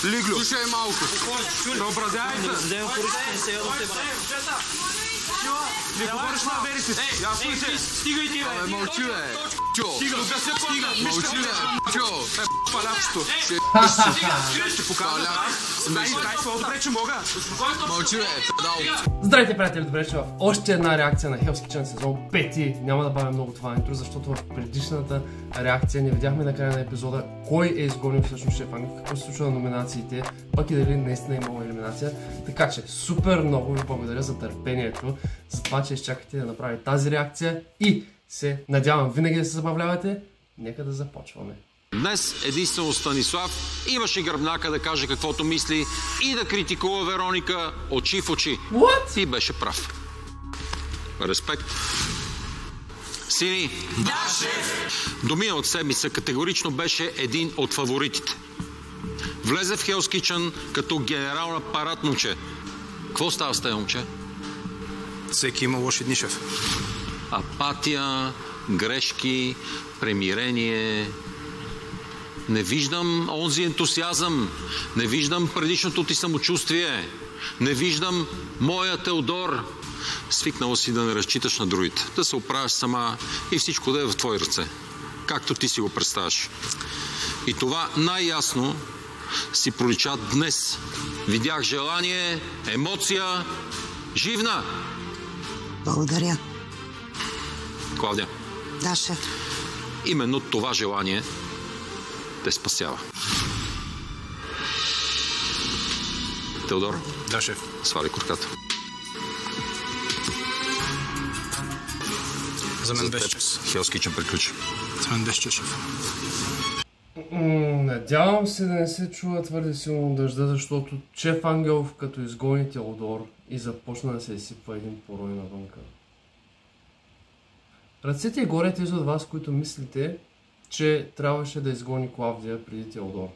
Лиглю. Слушай малко. Съобразявай се. Да вземем поръчите, сега да те брат. Не говориш на верите си. Ясно ли се? Стигай ти, бе. Мълчи, бе. Чо. Стига, да се стига. Мълчи, бе. Чо. Палячето. Ще покажа. Дай своя добре, че мога. Мълчи, бе. Педал. Здравейте, приятели, добре, че в още една реакция на Hell's Kitchen сезон 5. Няма да бавя много това интро, защото в предишната реакция не видяхме на края на епизода кой е изгонил всъщност Шеф Ангел, какво се случва на номинациите, пък и дали наистина е имало елиминация. Така че супер много ви благодаря за търпението, за това, че изчакахте да направи тази реакция и се надявам винаги да се забавлявате. Нека да започваме. Днес единствено Станислав имаше гръбнака да каже каквото мисли и да критикува Вероника очи в очи. What? И беше прав. Респект. Сини. Да, шеф! До миналата седмица категорично беше един от фаворитите. Влезе в Hell's Kitchen като генерал на парад, момче. Какво става с тези, момче? Всеки има лоши дни, шеф. Апатия, грешки, премирение. Не виждам онзи ентусиазъм, не виждам предишното ти самочувствие, не виждам моя Теодор. Свикнала си да не разчиташ на другите, да се оправяш сама и всичко да е в твои ръце, както ти си го представяш. И това най-ясно си пролича днес. Видях желание, емоция, живна. Благодаря. Клавдия. Да, шеф. Именно това желание те спасява. Теодор? Да, шеф. Свали курката. За мен беше час. Hell's Kitchen приключи. За мен беше час, шеф. Надявам се да не се чува твърде силно дъжда, защото Шеф Ангелов като изгони Теодор и започна да се изсипва един порой навънка. Ръцете горе тези от вас, които мислите, че трябваше да изгони Клавдия преди Теодор.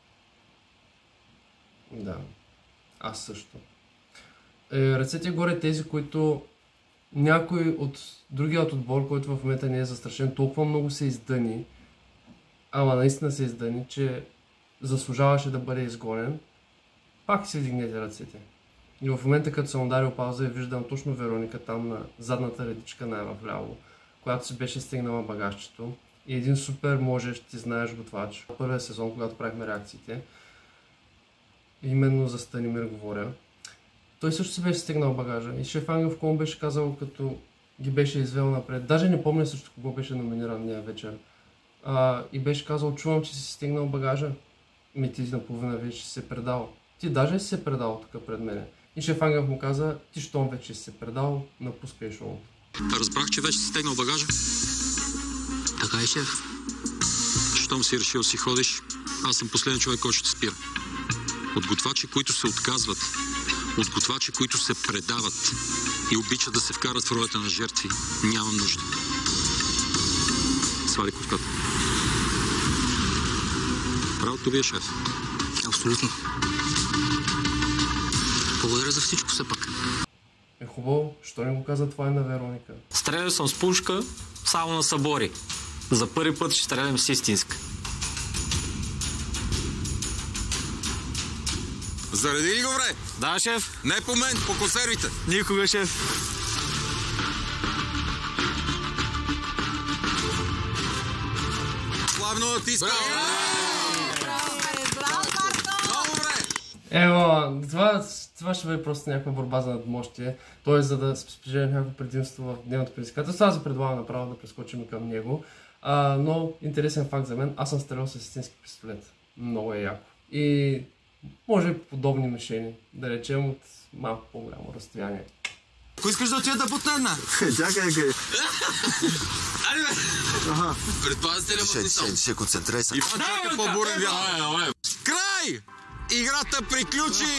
Да, аз също. Ръцете горе тези, които някой от другият отбор, който в момента не е застрашен, толкова много се издъни, ама наистина се издъни, че заслужаваше да бъде изгонен, пак си вдигнете ръцете. И в момента, като съм ударил пауза и виждам точно Вероника там на задната редичка най-вляво, която си беше стигнала багажчето. И един супер можещ, ти знаеш готвач. Първия сезон, когато правихме реакциите, именно за Станимир говоря, той също си беше стигнал багажа. И Шеф Ангелов кому беше казал, като ги беше извел напред. Даже не помня също кого беше номиниран нея вечер. И беше казал, чувам, че си стигнал багажа. Ти наполовина вече си се предал. Ти даже си се предал тук пред мене. И Шеф Ангелов му каза, ти щом вече си се предал, напускай шоуто. Разбрах, че вече си стегнал багажа. Така е, шеф. Щом си решил си ходиш, аз съм последен човек, който ще спира. От готвачи, които се отказват, от готвачи, които се предават и обичат да се вкарат в ролята на жертви, нямам нужда. Свали ковката. Правото ви е, шеф. Абсолютно. Благодаря за всичко все пак. Хубаво, що не го каза това и на Вероника? Стрелял съм с пушка само на събори. За първи път ще стрелям с истинска. Зареди ли го, бре? Да, шеф. Не по мен, по консервите. Никога, шеф. Славно натискал. Много, бре. Ево, това ще бъде просто някаква борба за надмощие. Т.е. за да спечелим някакво предимство в дневното предизвикателство. Аз ви предлагам направо да прескочим към него. Но интересен факт за мен, аз съм стрелял с истински пистолет. Много е яко. И може подобни мишени, да речем от малко по-голямо разстояние. Ако искаш да отида да бутна една? Чакай, къде. Айде, бе. Предпазите ли му се концентрирай са. И чакай по-бурен вятър. Край! Играта приключи!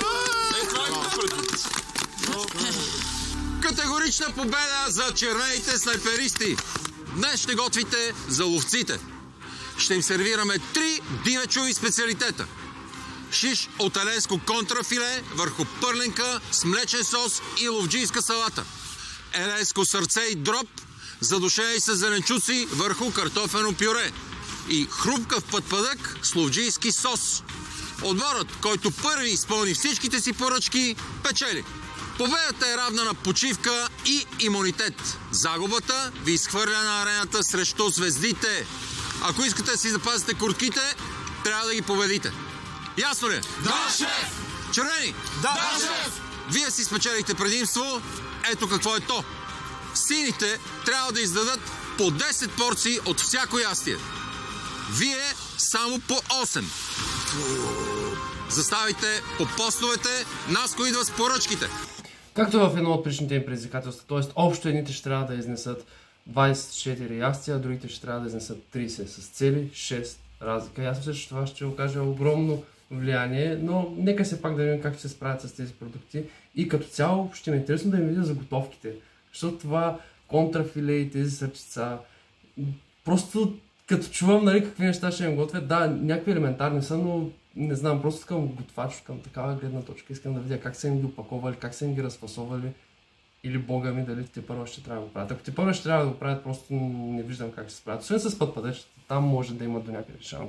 Категорична победа за червените снайперисти. Днес ще готвите за ловците. Ще им сервираме 3 дивечови специалитета. Шиш от еленско контрафиле върху пърленка с млечен сос и ловджийска салата. Еленско сърце и дроб, задушени с зеленчуци върху картофено пюре. И хрупкав пътпъдък с ловджийски сос. Отборът, който първи изпълни всичките си поръчки, печели. Победата е равна на почивка и имунитет. Загубата ви изхвърля на арената срещу звездите. Ако искате да си запазите куртките, трябва да ги победите. Ясно ли? Да, шеф! Червени! Да, шеф! Вие си спечелихте предимство. Ето какво е то. Сините трябва да издадат по 10 порции от всяко ястие. Вие само по 8. Заставите по постовете, Наско идва с поръчките. Както в едно от предишните им предизвикателства, т.е. общо едните ще трябва да изнесат 24 ястия, а другите ще трябва да изнесат 30 с цели 6 разлика. Аз мисля, че това ще окаже огромно влияние, но нека се пак да видим как ще се справят с тези продукти. И като цяло ще ме интересно да им видя заготовките, защото това контрафиле и тези сърчица, просто като чувам, нали, какви неща ще им готвят, да, някакви елементарни са, но не знам, просто към готвач, към такава гледна точка искам да видя как са им ги опаковали, как са им ги разфасовали или бога ми, дали те първо ще трябва да го правят. Ако те първо ще трябва да го правят, просто не виждам как ще се справят. Освен с пътпадещите, там може да имат до някъде шанс.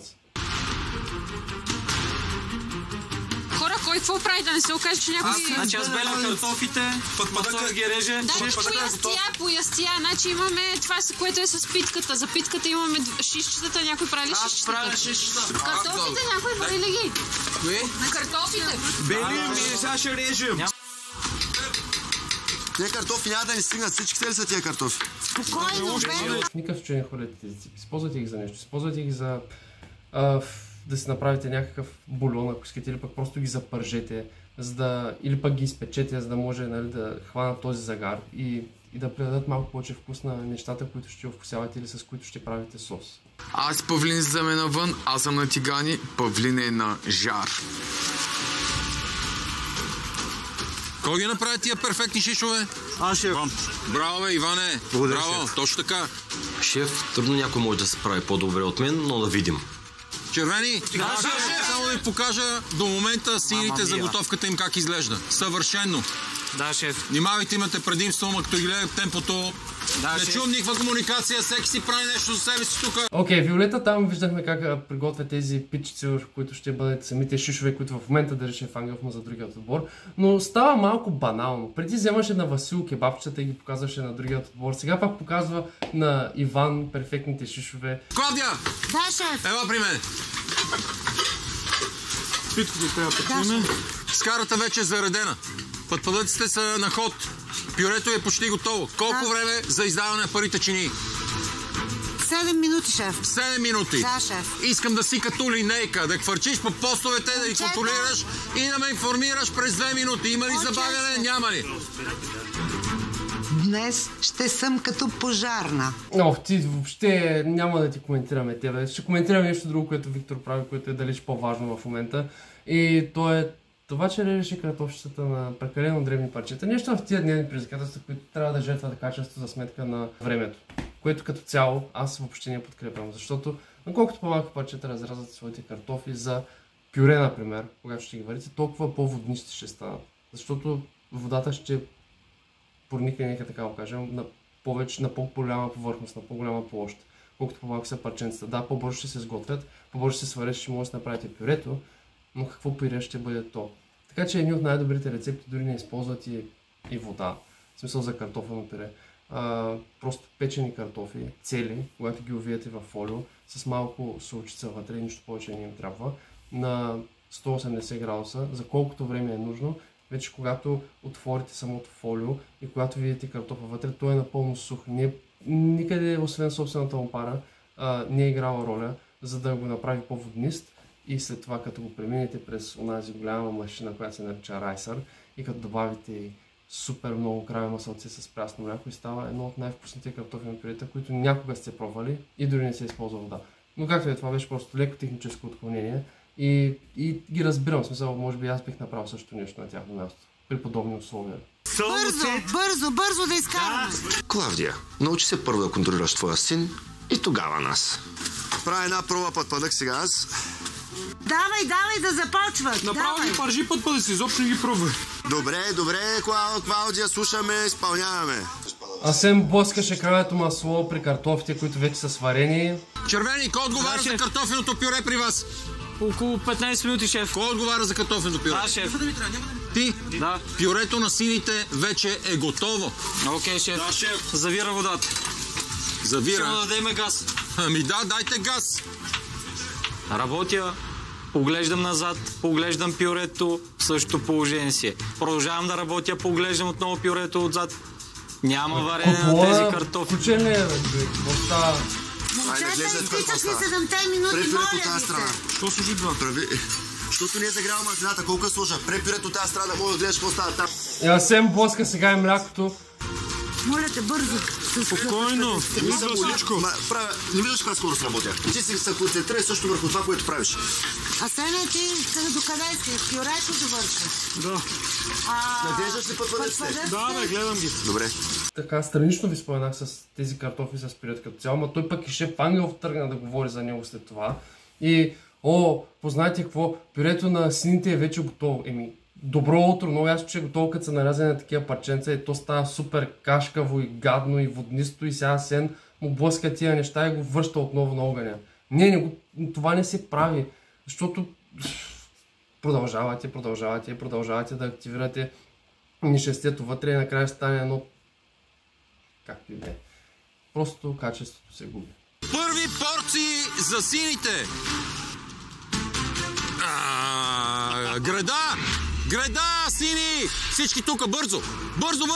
Хора, кой какво прави да не се окаже, че някой... Значи аз белям картофите, пътпадъка ги реже. Да, по ястия, значи имаме това, което е с питката. За питката имаме шишчетата, някой прави ли шишчетата? Аз правя шишчета. Картофите някой прави ли ги? Кое? На картофите. Бели, сега ще режем. Те картофи няма да ни стигнат, всичките ли са тия картофи? Спокойно, бе. В никакъв случай не хвърляте тези ципи. Използвайте ги за нещо. Използвайте ги за да си направите някакъв бульон, ако искате, или пък просто ги запържете, за да, или пък ги изпечете, за да може, нали, да хванат този загар и да придадат малко повече вкус на нещата, които ще овкусявате или с които ще правите сос. Аз павлин за мен навън, аз съм на тигани, павлин е на жар. Кой ги направи тия перфектни шишове? Аз шеф. Браво, бе, Иване! Благодаря, Браво, шеф. точно така. Шеф, трудно някой може да се справи по-добре от мен, но да видим. Червени, само да ви покажа до момента сините заготовката им как изглежда. Съвършенно. Да, шеф. Внимавайте, имате предимство, но като гледате темпото, не чувам никаква комуникация, всеки си прави нещо за себе си тук. Окей, Виолета, там виждахме как приготвя тези питчици, които ще бъдат самите шишове, които в момента държи в Ангелов му за другият отбор. Но става малко банално. Преди вземаше на Васил кебабчета и ги показваше на другият отбор. Сега пак показва на Иван перфектните шишове. Клавдия! Да, шеф. Ела при мен. Питките трябва да пътваме. Скарата вече е заредена. Пътпадъците са на ход. Пюрето е почти готово. Колко време за издаване на първите чинии? 7 минути, шеф. 7 минути. Да, шеф. Искам да си като линейка, да хвърчиш по постовете, да ги контролираш и да ме информираш през 2 минути. Има ли забавяне? Няма ли? Днес ще съм като пожарна. Ох, ти въобще няма да ти коментираме тебе. Ще коментираме нещо друго, което Виктор прави, което е далеч по-важно в момента. И то е това, че режеше картофчетата на прекалено древни парчета. Нещо в тия дневни предизвикателства, които трябва да жертват качество за сметка на времето. Което като цяло аз въобще не подкрепям, защото на колкото по-малко парчета разрязвате своите картофи за пюре, например, когато ще ги варите, толкова по-воднисти ще станат. Защото водата ще проникне, нека така го кажем, на по-голяма повърхност, на по-голяма площ. Колкото по-малко са парченцата. Да, по-бързо ще се сготвят, по-бързо ще се сварят, ще може да направите пюрето, но какво пюре ще бъде то? Така че едни от най-добрите рецепти дори не използват и вода. В смисъл за картофено пюре. Просто печени картофи, цели, когато ги увиете в фолио, с малко солчица вътре, нищо повече не им трябва, на 180 градуса, за колкото време е нужно. Вече когато отворите самото фолио и когато видите картофа вътре, той е напълно сух. Никъде, освен собствената му пара, не е играла роля, за да го направи по-воднист. И след това, като го преминете през онази голяма машина, която се нарича райсър, и като добавите супер много краве масълце с прясно мляко, и става едно от най-вкусните картофени пюрета, които някога сте пробвали и дори не се използва вода. Но както е, това беше просто леко техническо отклонение и ги разбирам, в смисъл, може би аз бих направил също нещо на тяхно място, при подобни условия. Бързо да изкараме. Клавдия, научи се първо да контролираш твоя син и тогава нас. Правя една проба пътпадък сега аз. Давай да започват. Направо ги пържи пътпадък си, изобщо не ги пробвай. Добре, Клаудия, слушаме, изпълняваме. Асен блъскаше кравето масло при картофите, които вече са сварени. Червени, кой отговаря за картофеното пюре при вас? около 15 минути, шеф. Кой отговаря за картофено пюре? Да, шеф. Ти? Да. Пюрето на сините вече е готово. Окей, шеф. Да, шеф. Завира водата. Завира. Ще му дадем газ. Ами да, дайте газ. Работя, поглеждам назад, поглеждам пюрето, в същото положение си. Продължавам да работя, поглеждам отново пюрето отзад. Няма варене на тези картофи. Включен ли е, бе, човек? Остава. Момчета, изтичат ли 7 минути, моля ви се? Що служи това? Прави. Защото не е загрял мазината, колко служа. Препирето тази страна, мога да гледаш какво става там. Я сем блъска сега и млякото. Моля те, бързо. Спокойно. Не виждаш каква скорост работя. Ти си се концентрирай също върху това, което правиш. А Сеня, ти докъде си? Пюрето довърши. Да. Надеждаш ли пътвадъците? Да, бе, гледам ги. Добре. Така странично ви споменах с тези картофи с пюрет като цяло, но той пък и шеф Ангелов тръгна да говори за него след това. И, познайте какво, пюрето на сините е вече готово. Добро утро, много ясно, че е готово, като са нарязани на такива парченца и то става супер кашкаво и гадно и воднисто и сега Сен му блъска тия неща и го връща отново на огъня. Това не се прави, защото продължавате да активирате нещастието вътре и накрая стане едно както и да е. Просто качеството се губи. Първи порции за сините. Греда, сини! Всички тука, бързо! Бързо!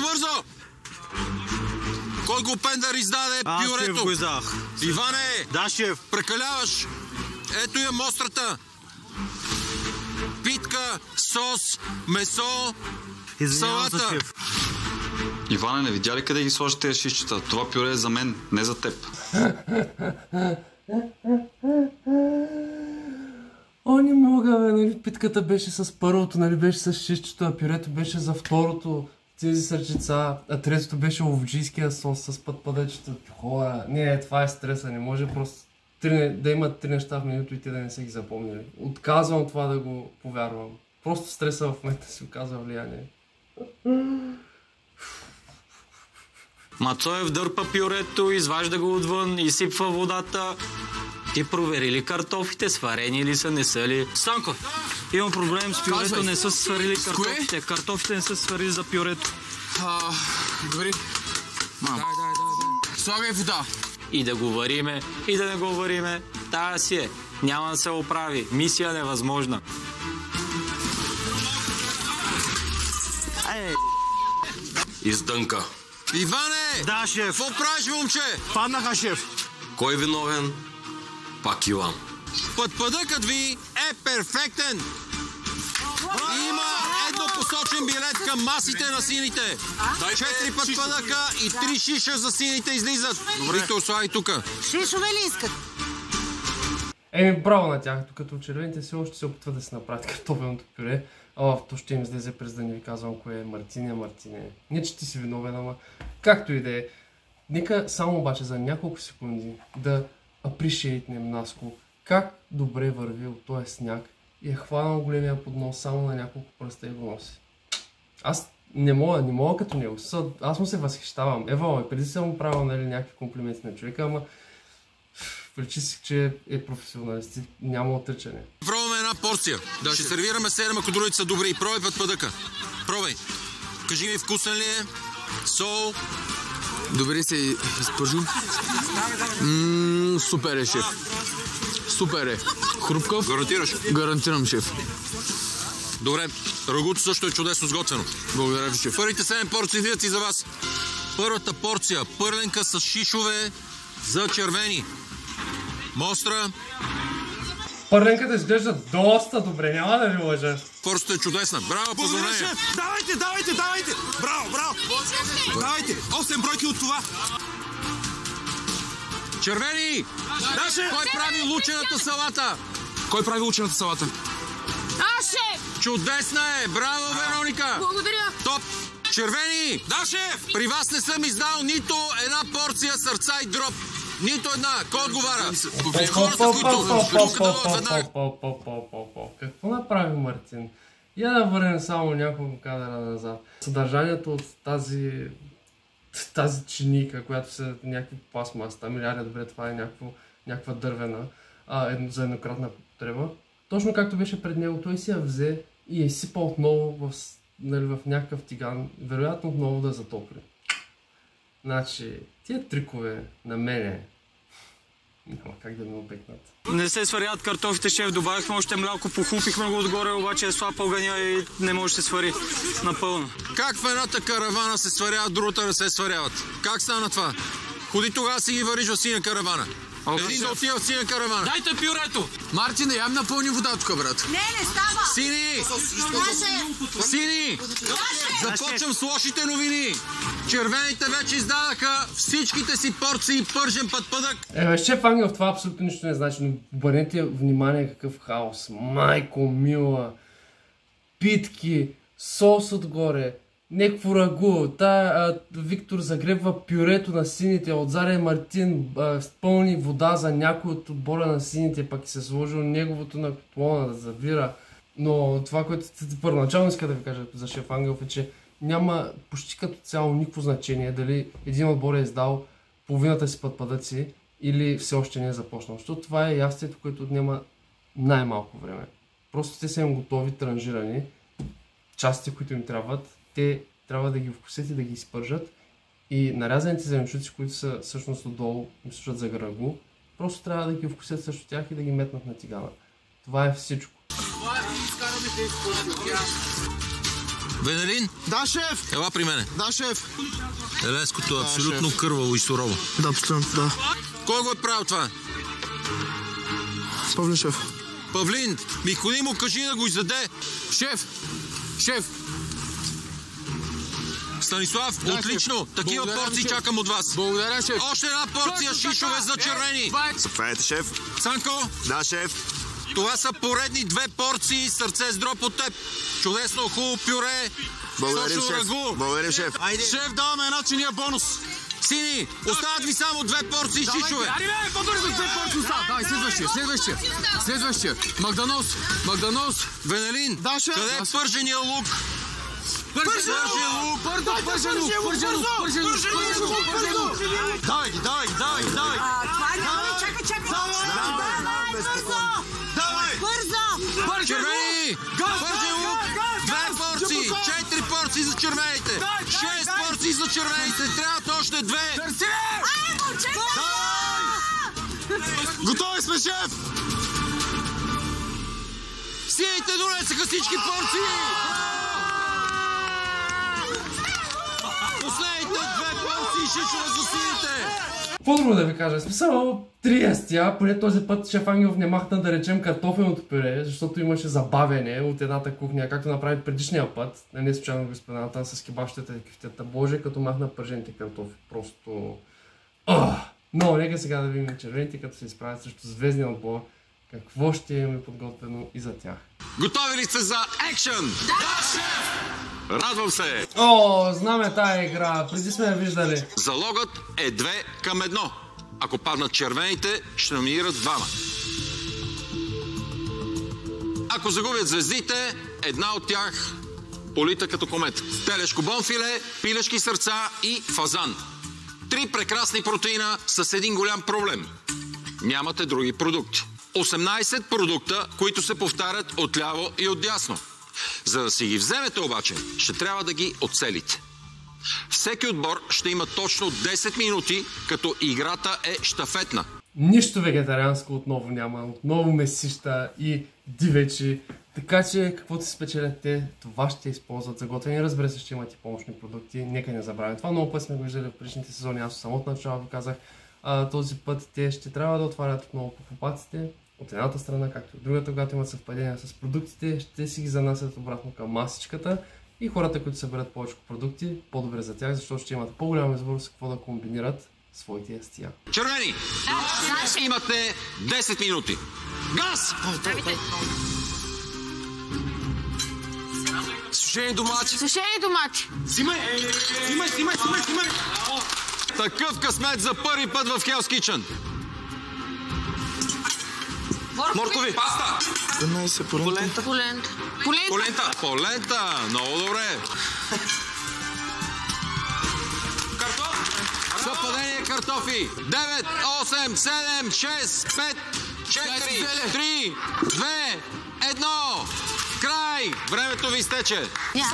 Кой го пендър издаде пюрето? Аз шеф го издах. Иване! Да, шеф. Прекаляваш! Ето я мострата! Питка, сос, месо, Извинявам се, салата. шеф. Иване, не видя ли къде ги сложиш тези шишчета? Това пюре е за мен, не за теб. Не мога, бе, нали, питката беше с първото, нали, беше с шишчето, а пюрето беше за второто, тези сърчица, а третото беше овджийския сос с пътпадъчето. Хора, не, това е стреса, не може просто да имат 3 неща в менюто и те да не са ги запомнили. Отказвам това да го повярвам. Просто стреса в момента си оказва влияние. Мацоев дърпа пюрето, изважда го отвън, изсипва водата. Ти провери ли картофите, сварени ли са, не са ли? Станко, имам проблем с пюрето, не са сварили картофите. Картофите не са сварили за пюрето. Говори. Дай. Слагай вода. И да го вариме, и да не го вариме, тая си е. Няма да се оправи. Мисия невъзможна. Издънка. Иване! Да, шеф. Какво правиш, момче? Паднаха, шеф. Кой е виновен? Пак Иван. Пътпъдъкът ви е перфектен! Има еднопосочен билет към масите на сините. 4 пътпъдъка и 3 шиша за сините излизат. Виктор, слагай тука. Шишове ли искат? Браво на тях, докато червените все още се опитват да се направят картофеното пюре. То ще им излезе през да не ви казвам кое е Мартине. Не, че ти си виновен, ама както и да е. Нека само обаче за няколко секунди да апришейтнем Наско как добре върви от този сняг и е хванал големия поднос само на няколко пръста и го носи. Аз не мога като него. Аз му се възхищавам. Ева, преди съм му правил някакви комплименти на човека, ама причи си, че е професионалист. Няма отричане. Пробваме една порция. Ще сервираме 7, ако другите са добри. Пробвай пътпъдъка. Пробвай. Кажи ми вкусен ли е? Сол. Добре се изпържу. Супер е, шеф. Супер е. Хрупкав. Гарантираш? Гарантирам, шеф. Добре. Рагуто също е чудесно сготвено. Благодаря ви, шеф. Първите 7 порции видят и за вас. Първата порция. Пърленка с шишове за червени. Мостра. Пърленката изглежда доста добре, няма да ви лъжа. Порцията е чудесна. Браво, поздравление! Давайте! Браво! Давайте! 8 бройки от това! Червени! Кой прави лучената салата? Кой прави лучената салата? Аз, шеф! Чудесна е! Браво, Вероника! Благодаря! Топ! Червени! Да, шеф! При вас не съм издал нито една порция сърца и дроп. Нито една. Кой отговаря? Хората, които... Какво направи Мартин? Я да върнем само няколко кадра назад. Съдържанието от тази чиника, която са някакви пластмаса, милиарди, добре, това е някаква дървена. за еднократна потреба. Точно както беше пред него, той си я взе и я сипа отново в някакъв тиган, вероятно отново да затопли. Значи, тия трикове на мене няма как да ме обекнат. Не се сварят картофите, шеф. Добавихме още мляко, похлупихме го отгоре, обаче е слаб огъня и не може да се свари напълно. Как в едната каравана се сваряват, другата не се сваряват? Как стана това? Ходи тогава си ги вариш в синя каравана. Един да отива в синя каравана. Дайте пюрето! Мартин, я напълни вода тук, брат. Не става! Сини! Сини! Започвам с лошите новини. Червените вече издадаха всичките си порции пържен пътпъдък. Шеф Ангелов, това абсолютно нищо не значи, но обърнете внимание какъв хаос. Майко мила, питки, сос отгоре, някакво рагу. Виктор загребва пюрето на сините, отзаде Мартин пълни вода за някой от отбора на сините, пък и се сложил неговото на котлона да завира. Но това, което първоначално иска да ви кажа за шеф Ангелов е, че няма почти като цяло никакво значение дали един отбор е издал половината си пътпъдъци или все още не е започнал. Защото това е ястието, което отнема най-малко време. Просто те са им готови, транжирани, частите, които им трябват, те трябва да ги вкусят и да ги изпържат. И нарязаните зеленчуци, които са всъщност отдолу, им служат за рагу, просто трябва да ги вкусят също тях и да ги метнат на тигана. Това е всичко. Венелин? Да, шеф! Ела при мене. Да, шеф! Телеското е абсолютно кърваво и сурово. Да, абсолютно, да. Кой го е правил това? Павлин, шеф. Павлин, ми ходи му кажи да го изяде. Шеф! Шеф! Станислав, да, отлично! Шеф. Такива Благодаря, порции шеф. чакам от вас. Благодаря, шеф. Още една порция шишове за червени. Заповядайте, шеф. Цанко? Да, шеф. Това са поредни 2 порции сърце с дроб от теб. Чудесно, хубаво пюре. Благодарим, сочно шеф. рагу. Благодарим, шеф. Шеф, даваме една чиния бонус. Сини, остават ви само 2 порции шишове. Ари, бе, по-бързо 2 порции са. Давай, следващия. Магданос. Венелин, Да, шеф. къде е пържения лук? Пържен лук. Давай ги. Това няма, чакай. Давай. Червени! Пържен лук! 2 порции! 4 порции за червените! 6 порции за червените! Трябват още 2! Готови сме, шеф! Сините донесаха всички порции! Последните 2 порции шишове за сините! Какво друго да ви кажа? Смисъл, 3 ястия, поне този път шеф Ангелов не махна да речем картофеното пюре, защото имаше забавяне от едната кухня, както направи предишния път. Не случайно го спомената с кебабщата и кифтета. Боже, като махна пържените картофи. Просто... Но нека сега да видим червените, като се изправят срещу звездния отбор. Какво ще имаме подготвено и за тях. Готови ли сте за екшън? Да, шеф! Радвам се! Знаме тая игра, преди сме я виждали. Залогът е 2 към 1. Ако паднат червените, ще номинират 2. Ако загубят звездите, една от тях полита като комет. Телешко бонфиле, пилешки сърца и фазан. 3 прекрасни протеина с един голям проблем. Нямате други продукти. 18 продукта, които се повтарят отляво и отдясно. За да си ги вземете обаче, ще трябва да ги оцелите. Всеки отбор ще има точно 10 минути, като играта е щафетна. Нищо вегетарианско отново няма, отново месища и дивечи. Така че каквото се спечелят те, това ще използват за готвени. Разбира се, ще имат и помощни продукти. Нека не забравяме. Това много път сме го виждали в предишните сезони. Аз самото начало ви казах. Този път те ще трябва да отварят отново покупаците от едната страна, както и от другата, когато имат съвпадения с продуктите, ще си ги занасят обратно към масичката и хората, които съберат повече продукти, по-добре за тях, защото ще имат по-голям избор с какво да комбинират своите ястия. Червени! Имате 10 минути. Газ! Сушени домати. Взимай! Такъв късмет за първи път в Hell's Kitchen. Моркови. Паста. 12 Полента. Много добре. Съвпадение картофи. 9, 8, 7, 6, 5, 4, 3, 2, 1. Край! Времето ви изтече.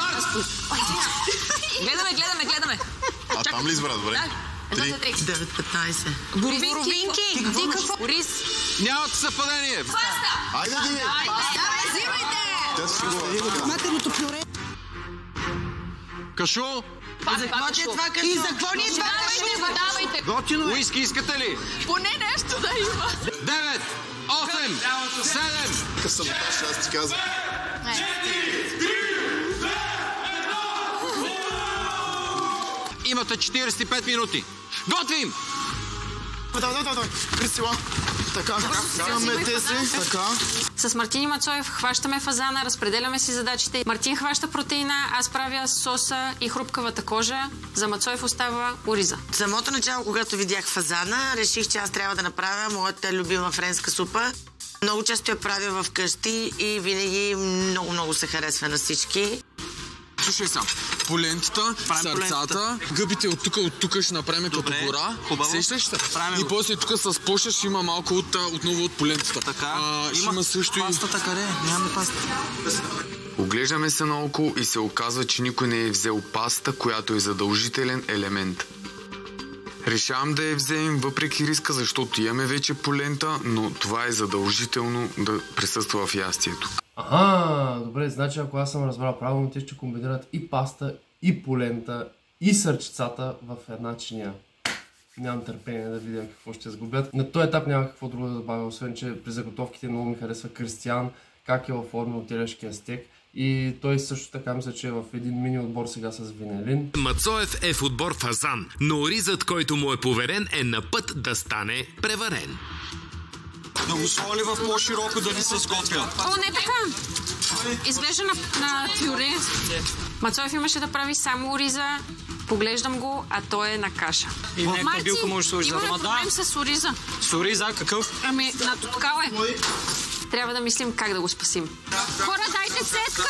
Гледаме. А там ли избра, добре? 3, 9, 15. Боровинки. Ти какво? Ориз. Нямате съвпадение. Айде, Матерното пюре. Кашу? И за какво ни е това кашу? Давайте. Готино е. Уиски искате ли? Поне нещо да има. 9, 8, 7. Къв съм аз ти казвам. Имате 45 минути. Готвим! Давай. Крисила. Така. Имаме тези. Така. С Мартин и Мацоев хващаме фазана, разпределяме си задачите. Мартин хваща протеина, аз правя соса и хрупкавата кожа. За Мацоев остава ориза. В самото начало, когато видях фазана, реших, че аз трябва да направя моята любима френска супа. Много често я правя вкъщи и винаги много се харесва на всички. Слушай сам. Полентата, сърцата, гъбите от тук ще направим като гора. Сещаш се? И после тук с поша ще има малко отново от полентата. Така. Ще има също пастата къде? Нямаме паста. Оглеждаме се наоколо и се оказва, че никой не е взел паста, която е задължителен елемент. Решавам да я вземем въпреки риска, защото имаме вече полента, но това е задължително да присъства в ястието. Добре, значи ако аз съм разбрал правилно, те ще комбинират и паста, и полента, и сърчицата в една чиния. Нямам търпение да видя какво ще сгубят. На този етап няма какво друго да добавя, освен че при заготовките много ми харесва Кристиан, как е оформил телешкия стек. И той също така мисля, че е в един мини отбор сега с Венелин. Мацоев е в отбор фазан, но оризът, който му е поверен, е на път да стане преварен. Да го сложи в по-широко дали се сготвя. О, не така. Изглежда на пюре. Мацоев имаше да прави само ориза. Поглеждам го, а той е на каша. И някаква билка може да сложи за имаме проблем с ориза. С ориза? Какъв? Ами, натоткал е. Трябва да мислим как да го спасим. Хора, дайте цетка!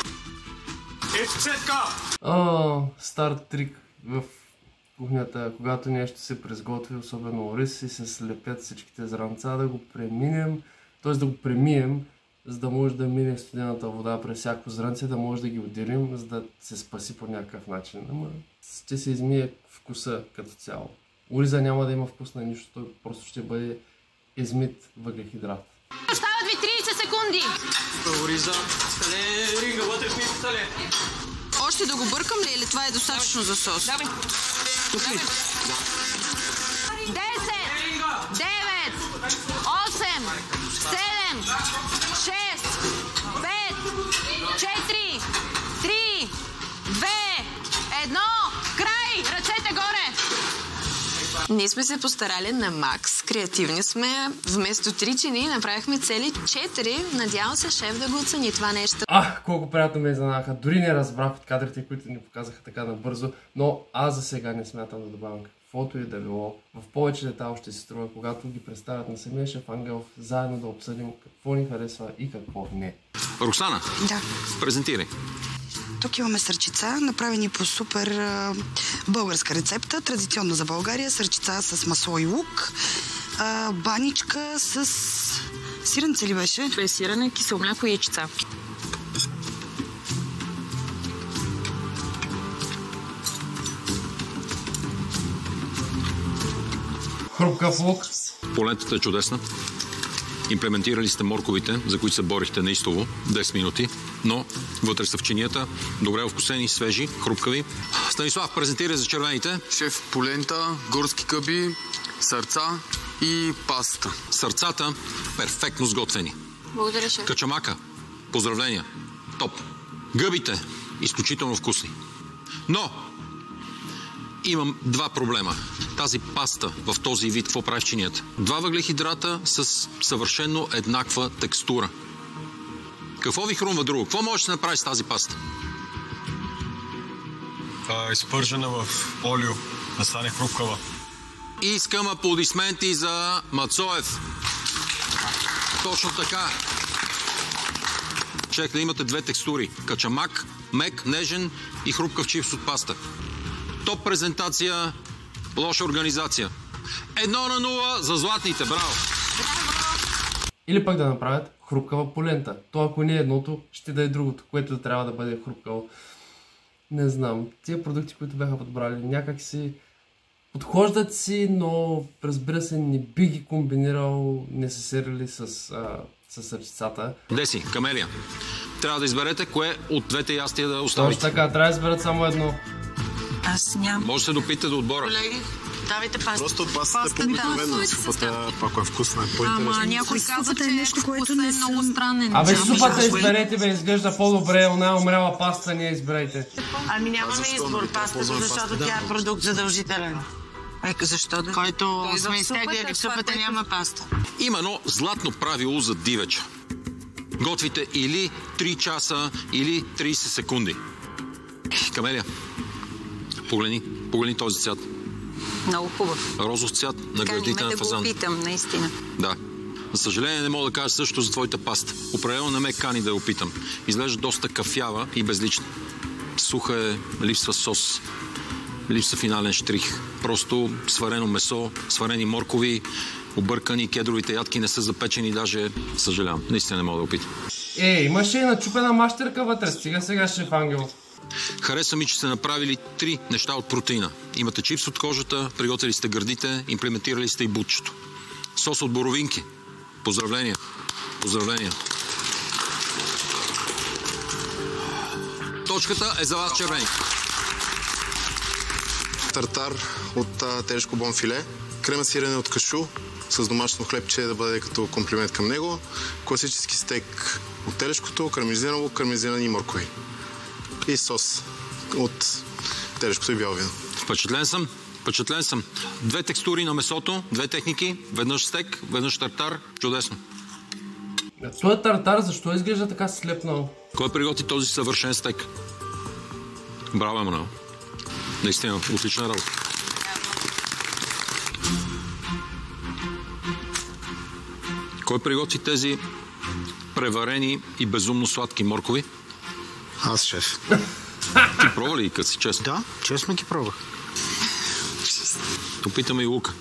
Ето цетка! Стар трик в кухнята, когато нещо се презготви, особено ориз, и се слепят всичките зранца, да го преминем, т.е. да го премием, за да може да мине студената вода през всяко зранце, да може да ги отделим, за да се спаси по някакъв начин. Ама ще се измие вкуса като цяло. Ориза няма да има вкус на нищо, той просто ще бъде измит въглехидрат. Остават ви 30 секунди! Ориза, къде е ринга? Вътре в мисата ли? Още да го бъркам ли или това е достатъчно за сос? Давай. 10, 9, 8, 7, 6, 5, 4, 3, 2, 1, край! Ръцете горе! Ние сме се постарали на макс. Креативни сме. Вместо 3 чини направихме цели 4. Надявам се шеф да го оцени това нещо. Колко приятно ме изненадаха. Дори не разбрах от кадрите, които ни показаха така набързо, но аз за сега не смятам да добавям каквото и да било. В повече детайл ще се струва, когато ги представят на самия шеф Ангелов, заедно да обсъдим какво ни харесва и какво не. Роксана, Да. презентирай. Тук имаме сърчица, направени по супер българска рецепта, традиционно за България. Сърчица с масло и лук, баничка с сиренце ли беше? Без сирене, кисело мляко и яйчица. Хрупкав лук. Полентата е чудесна. Имплементирали сте морковите, за които се борихте неистово 10 минути, но вътре са в чинията, добре вкусени, свежи, хрупкави. Станислав, презентира за червените. Шеф, полента, горски къби, сърца и паста. Сърцата перфектно сготвени. Благодаря, шеф. Качамака, поздравления, топ. Гъбите, изключително вкусни. Но имам два проблема. Тази паста в този вид, какво прави в чинията? 2 въглехидрата с съвършено еднаква текстура. Какво ви хрумва друго? Какво можеш да направиш с тази паста? Изпържена в олио, да стане хрупкава. Искам аплодисменти за Мацоев. Точно така. Чекай, имате две текстури. Качамак, мек, нежен и хрупкав чипс от паста. Топ презентация, лоша организация. 1-0 за златните. Браво! Или пък да направят хрупкава полента. То ако не е едното, ще да е другото, което трябва да бъде хрупкаво. Не знам. Тия продукти, които бяха подбрали, някак си подхождат си, но разбира се, не би ги комбинирал несесерили с сърчицата. Деси, Камелия. Трябва да изберете кое от двете ястия да оставите. Точно така, трябва да изберат само едно. Аз нямам. Може да се допитате до отбора. Колеги, давайте паста. Просто пастата е по-обикновена. Супата, ако е вкусна, е по-интересна. Ама някой каза, че нещо, което не е много странен. Абе, супата изберете, бе, изглежда по-добре. Она умряла паста, не изберете. Ами нямаме избор пастата, защото тя е продукт задължителен. Защо да? Който сме изтеглили в супата, няма паста. Има едно златно правило за дивеча. Готвите или 3 часа, или 30 секунди. Камелия, погледни този цвят. Много хубав. Розов цвят на гърдите на фазан. Да го опитам, наистина. Да. За съжаление не мога да кажа също за твоята паста. Определено не ме кани да я опитам. Изглежда доста кафява и безлична. Суха е, липсва сос, липсва финален штрих. Просто сварено месо, сварени моркови, объркани, кедровите ядки не са запечени, даже съжалявам. Наистина не мога да опитам. Имаше и начупена мащерка вътре. Стига сега, шеф Ангел. Хареса ми, че сте направили 3 неща от протеина. Имате чипс от кожата, приготвили сте гърдите, имплементирали сте и бутчето. Сос от боровинки. Поздравления. Поздравления. Точката е за вас, червени. Тартар от телешко бонфиле, крема сирене от кашу с домашно хлебче да бъде като комплимент към него, класически стейк от телешкото, карамелизиран лук, карамелизирани моркови и сос от телешкото и бяло вино. Впечатлен съм. 2 текстури на месото, 2 техники, веднъж стек, веднъж тартар. Чудесно. Той тартар защо изглежда така слепнал? Кой приготви този съвършен стек? Браво, Емануел. Наистина, отлична работа. Кой приготви тези преварени и безумно сладки моркови? Аз, шеф. Ти пробва ли, като си честно? Да, честно ги пробвах. Опитаме и лука.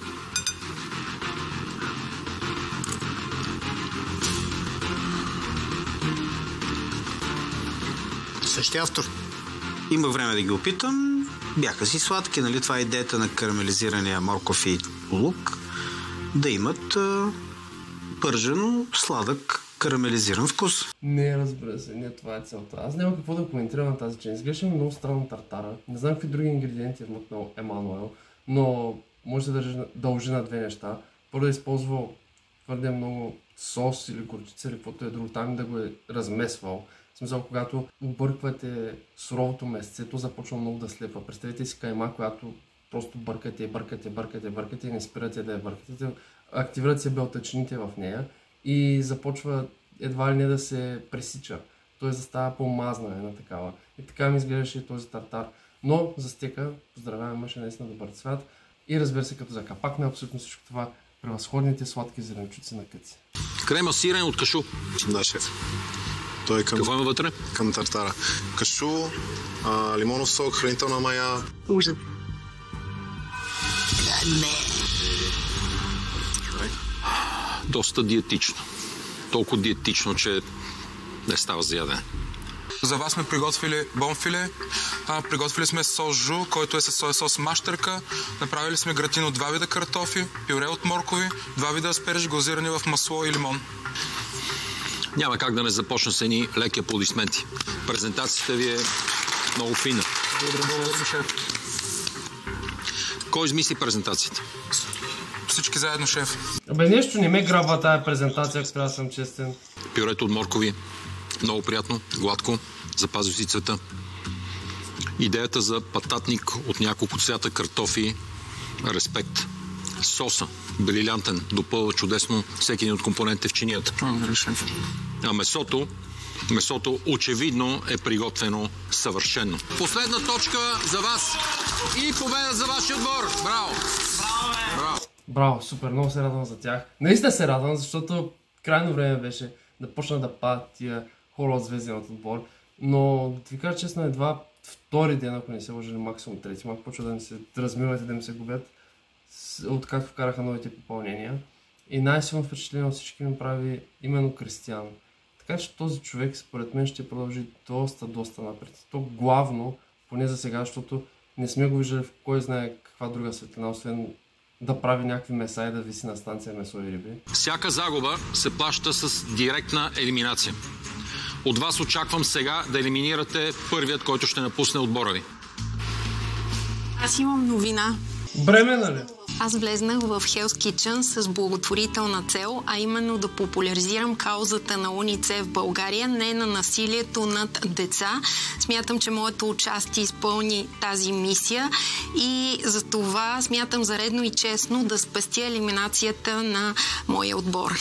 Същия автор. Има време да ги опитам. Бяха си сладки, нали? Това е идеята на карамелизирания морков и лук. Да имат пържено, сладък, карамелизиран вкус. Не, разбира се, не това е целта. Аз няма какво да коментирам на тази член. Изглежда много странно тартара. Не знам какви други ингредиенти е вмъкнал Емануел, но може да дължи на 2 неща. Първо да е използвал твърде много сос или горчица или каквото е друго там, да го е размесвал. В смисъл, когато обърквате суровото месце, то започва много да слепва. Представете си кайма, която просто бъркате и не спирате да я бъркате. Активират се белтъчините в нея и започва едва ли не да се пресича. Той застава по-мазна една такава. И така ми изглеждаше и този тартар. Но за стека, поздравявам, имаше наистина добър цвят. И разбира се, като за капак на абсолютно всичко това, превъзходните сладки зеленчуци на къци. Крема сирене от кашу. Да, шеф. Той е към... Какво има вътре? Към тартара. Кашу, лимонов сок, хранителна мая. Ужас. Доста диетично. Толкова диетично, че не става за ядене. За вас сме приготвили бонфиле, приготвили сме сос жу, който е със соя сос мащерка, направили сме гратин от 2 вида картофи, пюре от моркови, 2 вида аспараж, глазирани в масло и лимон. Няма как да не започна с едни леки аплодисменти. Презентацията ви е много фина. Благодаря, шеф. Кой измисли презентацията? Всички заедно, шеф. Абе, нещо не ме грабва тая презентация, ако трябва да съм честен. Пюрето от моркови. Много приятно, гладко, запази си цвета. Идеята за пататник от няколко цвята картофи. Респект. Соса. Брилянтен. Допълва чудесно всеки един от компонентите в чинията. А месото очевидно е приготвено съвършено. Последна точка за вас и победа за вашия отбор. Браво! Браво! Браво, супер, много се радвам за тях. Наистина се радвам, защото крайно време беше да почна да падат тия хора от звездния отбор. Но да ви кажа честно, едва втори ден, ако не се лъжа, максимум трети, малко почва да ми се размиват и да ми се губят, откакто вкараха новите попълнения. И най-силно впечатление от всички ми прави именно Кристиан. Така че този човек според мен ще продължи доста напред. То главно, поне за сега, защото не сме го виждали в кой знае каква друга светлина, освен да прави някакви меса и да виси на станция месо и риби. Всяка загуба се плаща с директна елиминация. От вас очаквам сега да елиминирате първият, който ще напусне отбора ви. Аз имам новина. Бремена ли? Аз влезнах в Hell's Kitchen с благотворителна цел, а именно да популяризирам каузата на УНИЦЕФ в България, не на насилието над деца. Смятам, че моето участие изпълни тази мисия и за това смятам за редно и честно да спестя елиминацията на моя отбор.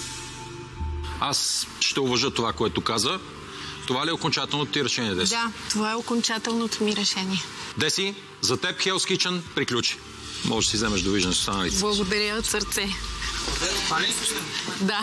Аз ще уважа това, което каза. Това ли е окончателното ти решение, Деси? Да, това е окончателното ми решение. Деси, за теб Hell's Kitchen приключи. Може да си вземеш довиждане с останалите. Благодаря от сърце. Да.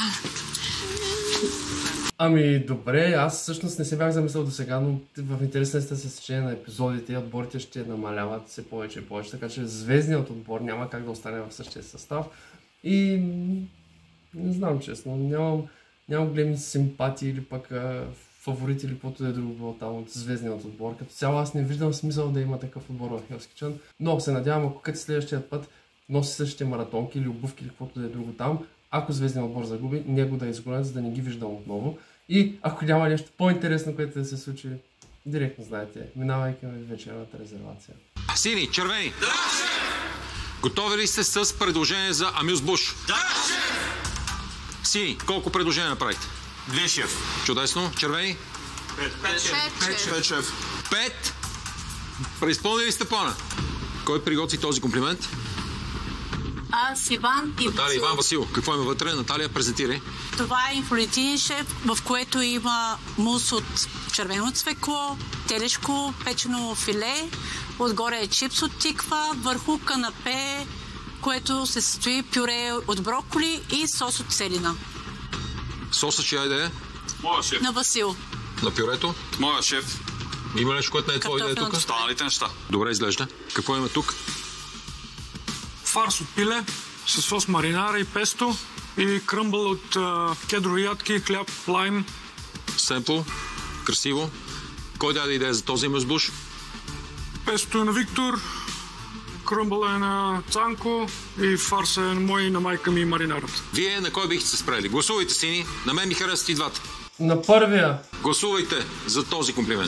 Ами добре, аз всъщност не се бях замислял до сега, но в интересна се течение на епизодите отборите ще намаляват все повече и повече, така че звездният отбор няма как да остане в същия състав. И не знам честно, нямам големи симпатии или пък фаворити или каквото да е друго било там от звездният отбор. Като цяло аз не виждам смисъл да има такъв отбор в Hell's Kitchen, но се надявам, ако като следващия път носи същите маратонки или обувки или каквото да е друго там, ако звездният отбор загуби, него да изгонят, за да не ги виждам отново. И ако няма нещо по-интересно, което да се случи, директно знаете, минавайки към вечерната резервация. Сини, червени! Да, шеф! Готови ли сте с предложение за Амюз Буш? Да, шеф! Сини, колко предложения направите? 2, шеф. Чудесно. Червени? 5, шеф. 5? Преизпълнили сте плана? Кой приготви този комплимент? Аз, Иван и Наталия, Иван Васил. Какво има вътре? Наталия, презентирай. Това е инфолитин шеф, в което има мус от червено цвекло, телешко печено филе, отгоре е чипс от тиква, върху канапе, което се състои пюре от броколи и сос от селина. Соса чия идея? Моя шеф. На Васил. На пюрето? Моя шеф. Има нещо, което не е твоя идея тук? Останалите неща. Добре изглежда. Какво има тук? Фарс от пиле с сос маринара и песто и кръмбъл от кедрови ядки, хляб, лайм. Семпл. Красиво. Кой даде идея за този Амюз Буш? Песто е на Виктор, кръмбъл е на Цанко и фарс е на мой и на майка ми и маринарът. Вие на кой бихте се спрели? Гласувайте, Сини. На мен ми харесват и двата. На първия. Гласувайте за този комплимент.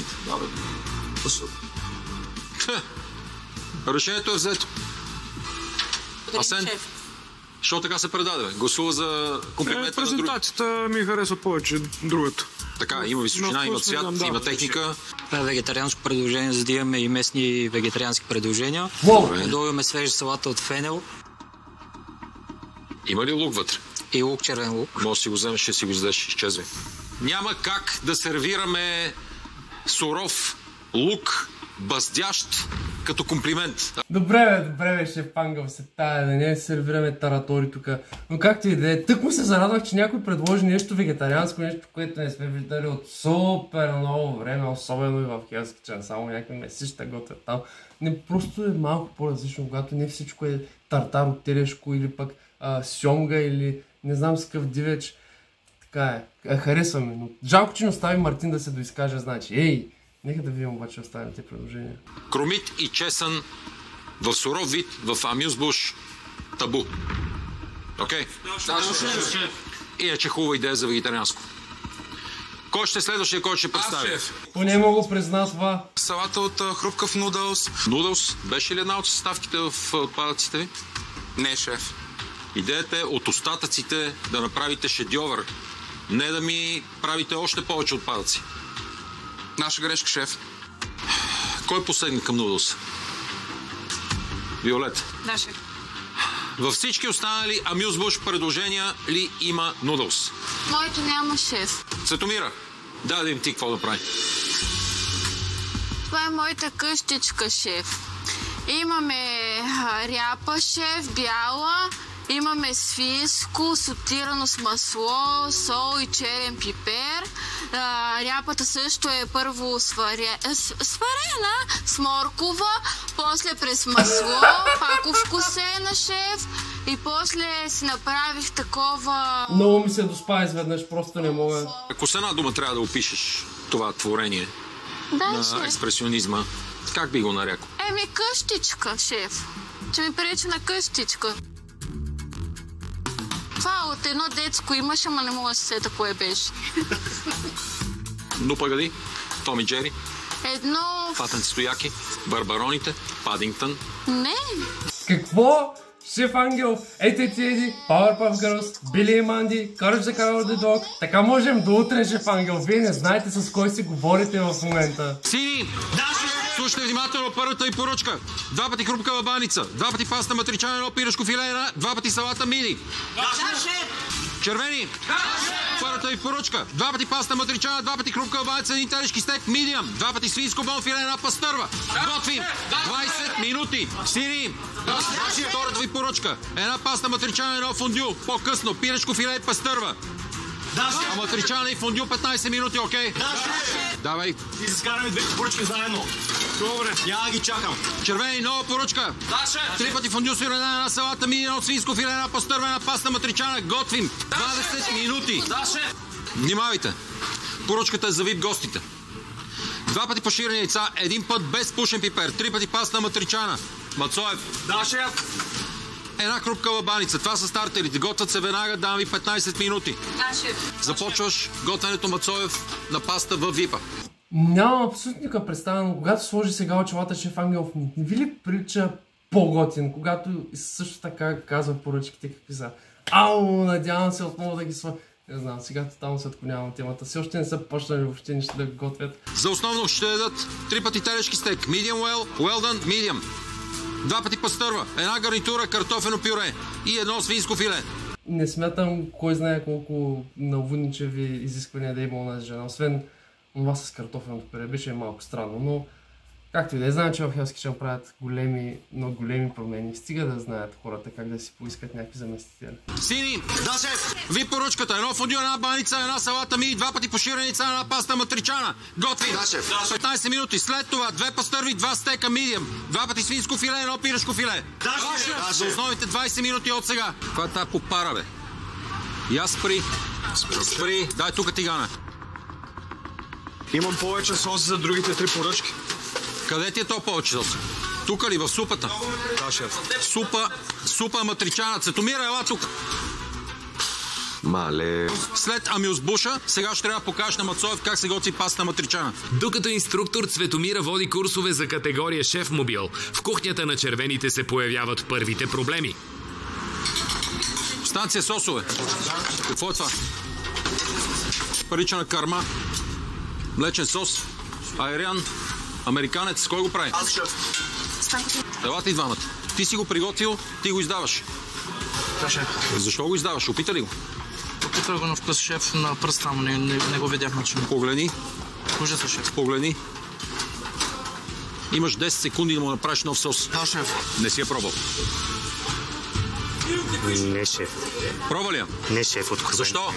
Решението е взето. Асен, защо така се предаде? Гласува за комплимента на други. Презентацията ми харесва повече другата. Така, има височина, има цвят, има техника. Това е вегетарианско предложение, за да имаме и местни вегетариански предложения. Добавяме свежа салата от фенел. Има ли лук вътре? И лук, червен лук. Може да си го вземеш, ще си го издеш, изчезвай. Няма как да сервираме суров лук, бъздящ, като комплимент. Добре, ще пангам се тая, да не сервираме таратори тук. Но както и да е, тък му се зарадвах, че някой предложи нещо вегетарианско, нещо, което не сме виждали от супер много време, особено и в Hell's Kitchen, само някакви месища готвят там. Не, просто е малко по-различно, когато не всичко е тартар от телешко или пък сьомга или не знам с какъв дивеч. Така е, харесваме, но жалко, че не остави Мартин да се доизкаже, значи, нека да видим обаче останалите предложения. Кромит и чесън в суров вид в Амюз Буш табу. Окей? Иначе хубава идея за вегетарианско. Кой ще следващия, кой ще представи? Поне мога призна това. Салата от хрупкав нудълс. Нудълс? Беше ли една от съставките в отпадъците ви? Не, шеф. Идеята е от остатъците да направите шедьовър. Не да ми правите още повече отпадъци. Наша грешка, шеф. Кой посегна към нудълс? Виолет. Да, шеф. Във всички останали Амюз Буш предложения ли има нудълс? Моето няма, шеф. Цветомира, дай да им ти какво да прави. Това е моята къщичка, шеф. Имаме ряпа, шеф, бяла. Имаме свинско, сотирано с масло, сол и черен пипер. Ряпата също е първо сварена с моркова, после през масло, пак овкусена, шеф. И после си направих такова... Много ми се доспа изведнъж, просто не мога. Ако с една дума трябва да опишеш това творение на експресионизма, как би го нарекал? Къщичка, шеф. Че ми прилича на къщичка. Това от едно детско имаше, ама не мога да се сета кое беше. Ну пъгади, Том и Джери, Едно... Патенци Стояки, Барбароните, Падингтън. Не. Какво? Шеф Ангел, Ейте Теди, Powerpuff Girls, Били и Манди, Courage the Cowardly Dog. Така можем до утре, Шеф Ангел. Вие не знаете с кой си говорите в момента. Сини! Слушайте внимателно първата ви поръчка. 2 пъти хрупкава баница, 2 пъти паста матричана, едно пирешко филе, 2 пъти салата мини. Червени! Първата ви поръчка. 2 пъти паста матричана, 2 пъти хрупкава баница, 1 телешки стек, медиум, 2 пъти свинско бонфиле, 1 пастърва. Готвим! 20 минути. Сини! Втората ви поръчка. 1 паста матричана, 1 фондю. По-късно пирешко филе и пастърва. А матричана и фондю 15 минути, окей? Давай. И се скараме 2 поръчки заедно. Добре, няма да ги чакам. Червени, нова поръчка. 3 пъти фондю с юрена, 1 салата мини, 1 свинско филе, 1 пастърва, 1 паста матричана. Готвим. 20 минути. Внимавайте. Поръчката е за VIP гостите. 2 пъти паширани яйца, 1 път без пушен пипер, 3 пъти паста матричана. Мацоев. Да, шеф. 1 хрупкава баница. Това са стартерите. Готвят се веднага, давам ви 15 минути. Да, шеф. Започваш готвенето Мацоев на паста във VIP-а. Нямам абсолютно никаква представа, но когато сложи сега очилата Шеф Ангелов, не ви ли прилича по-готин, когато също така казва поръчките какви са? Ау, надявам се отново да ги сложа. Не знам, сега тотално се отклонявам темата. Все още не са почнали въобще нищо да го готвят. За основно ще дадат 3 пъти телешки стек. Medium well, well done, medium. 2 пъти пастърва, 1 гарнитура картофено пюре и 1 свинско филе. Не смятам кой знае колко навудничеви изисквания да е имал на жена. Освен това с картофеното пюре беше малко странно, но както и да е, знам, че в Hell's Kitchen правят много големи промени. Стига да знаят хората как да си поискат някакви заместители. Сини! Да, шеф! Ви поръчката. 1 фондю, 1 баница, 1 салата мини, 2 пъти поширена яйца, 1 паста матричана. Готви! Да, шеф! 15 минути. След това 2 пастърви, 2 стека медиум, 2 пъти свинско филе, 1 пирешко филе. Да, шеф! За основните 20 минути от сега. Каква е тази попара, бе? Я спри. Спри. Дай тук тигана. Имам повече сос за другите 3 поръчки. Къде ти е то повече сос? Тук ли? В супата? Да, шеф. Супа матричана. Цветомира, ела тук. Мале. След амюзбуша, сега ще трябва да покажеш на Мацоев как се готви паста матричана. Докато инструктор Цветомира води курсове за категория Шеф Мобил, в кухнята на червените се появяват първите проблеми. Станция сосове. Какво е това? Парична карма. Млечен сос. Айрян. Американец. С кой го прави? Аз, шеф. Елате и двамата. Ти си го приготвил, ти го издаваш. Да, шеф. Защо го издаваш? Опита ли го? Опитвах го на вкус, шеф, на пръста, но не го видях начинно. Погледни. Ужасно, шеф. Погледни. Имаш 10 секунди да му направиш нов сос. Да, шеф. Не си я пробвал. Не, шеф. Пробва ли я? Не, шеф, откровен. Защо?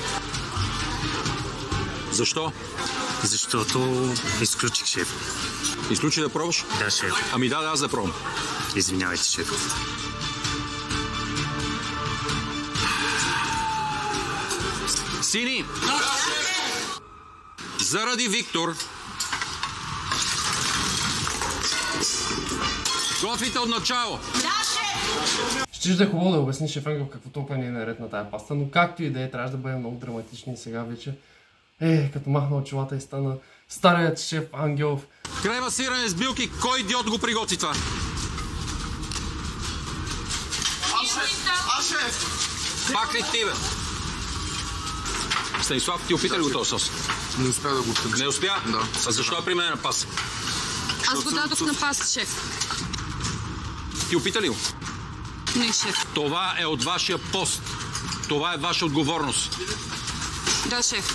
Защо? Защото изключих, шеф. Изключи да пробваш? Да, шеф. Ами да, аз да пробвам. Извинявайте, шеф. Сини! Заради Виктор готвите от начало. Щеш да е хубаво да обясни Шеф Ангел какво толкова не е наред на тая паста, но както и да е, трябваше да бъде много драматични сега вече. Като махна очилата и стана старият Шеф Ангелов. Крема сирене с билки, кой идиот го приготви това? Аз, шеф. Пак ли ти, бе? Станислав, ти опита ли го този сос? Не успя да го опита. Не успя? Да. А защо е при мен на пас? Аз го дадох на паст, шеф. Ти опита ли го? Не, шеф. Това е от вашия пост. Това е ваша отговорност. Да, шеф.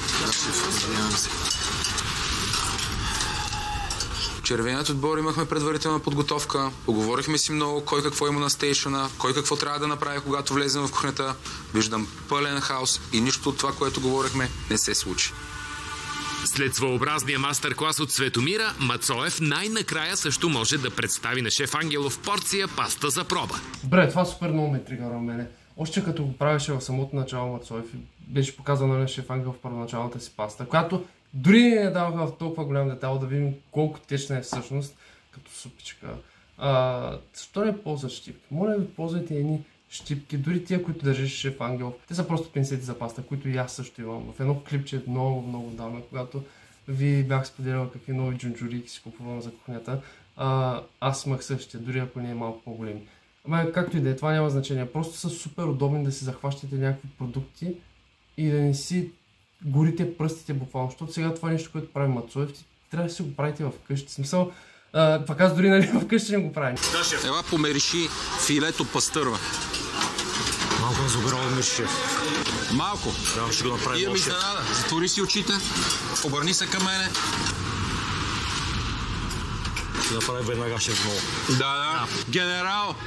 Червеният отбор имахме предварителна подготовка, поговорихме си много кой какво има на стейшъна, кой какво трябва да направи, когато влезем в кухнята. Виждам пълен хаос и нищо от това, което говорихме, не се случи. След своеобразния мастер-клас от Цветомира, Мацоев най-накрая също може да представи на Шеф Ангелов порция паста за проба. Бре, това супер много ме тригъра мене. още като го правеше в самото начало Мацоев и беше показал на шеф Ангел в първоначалната си паста, която дори не даваха в толкова голям детайл да видим колко течна е всъщност като супичка. Защо не ползват щипки? Моля ви, ползвайте едни щипки, дори тия, които държеше шеф Ангел. Те са просто пенсети за паста, които и аз също имам. В едно клипче много давно, когато ви бях споделял какви нови джунджурики си купувам за кухнята. Аз имах същия, дори ако не е малко по-големи. Ама както и да е, това няма значение. Просто са супер удобни да си захващате някакви продукти и да не си горите пръстите буквално. Защото сега това нещо, което прави Мацоев, трябва да си го правите вкъщи. В смисъл, пак аз дори нали вкъщи не го правим. Ела помериши филето пастърва. Малко не забравяме, шеф. Малко? Да, ще го направим. Имам изненада. Затвори си очите, обърни се към мене. Ще направим веднага, шеф, много. Да. Генерал!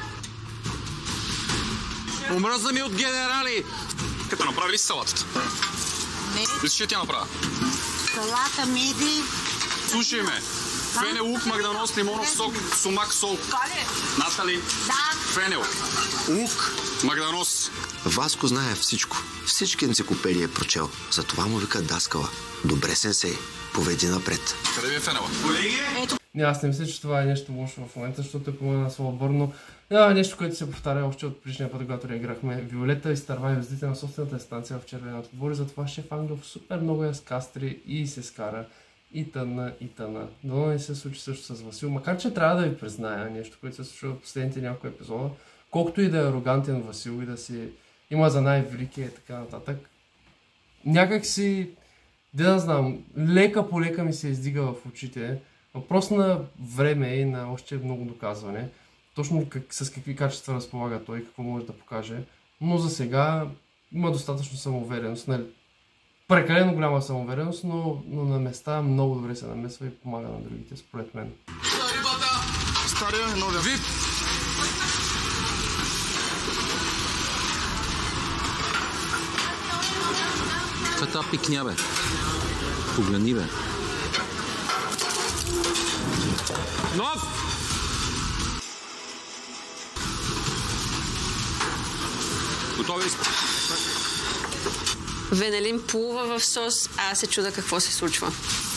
Омръзна ми от генерали! Като направи ли си салатата? Не. Ще тя направя. Салата, миди. Слушай ме. Фенел, лук, магданоз, лимонов сок, сумак, сол. Натали? Да. Фенел, лук, магданоз. Васко знае всичко. Всички енциклопедии е прочел. Затова му вика даскала. Добре, сенсей. Поведи напред. Къде ви е фенела? Не, аз не мисля, че това е нещо лошо в момента, защото е помена свободно. Нещо, което се повтаря още от предишния път, когато реагирахме. Виолета изтърва юздите на собствената станция в червеното двор и затова шеф Ангел супер много я скастри и се скара. И тъна. Дано не се случи също с Васил. Макар че трябва да ви призная нещо, което се случва в последните няколко епизода. Колкото и да е арогантен Васил и да си има за най-велики и така нататък. Някак си, да знам, лека по лека ми се издига в очите. Въпрос на време и на още много доказване. Точно с какви качества разполага той и какво може да покаже. Но за сега има достатъчно самоувереност. Прекалено голяма самоувереност, но на места много добре се намесва и помага на другите, според мен. Стария е новия. Вип! Това пикня, бе. Погледни, бе. Нов! Готови сте? Венелин плува в сос, а аз се чуда какво се случва.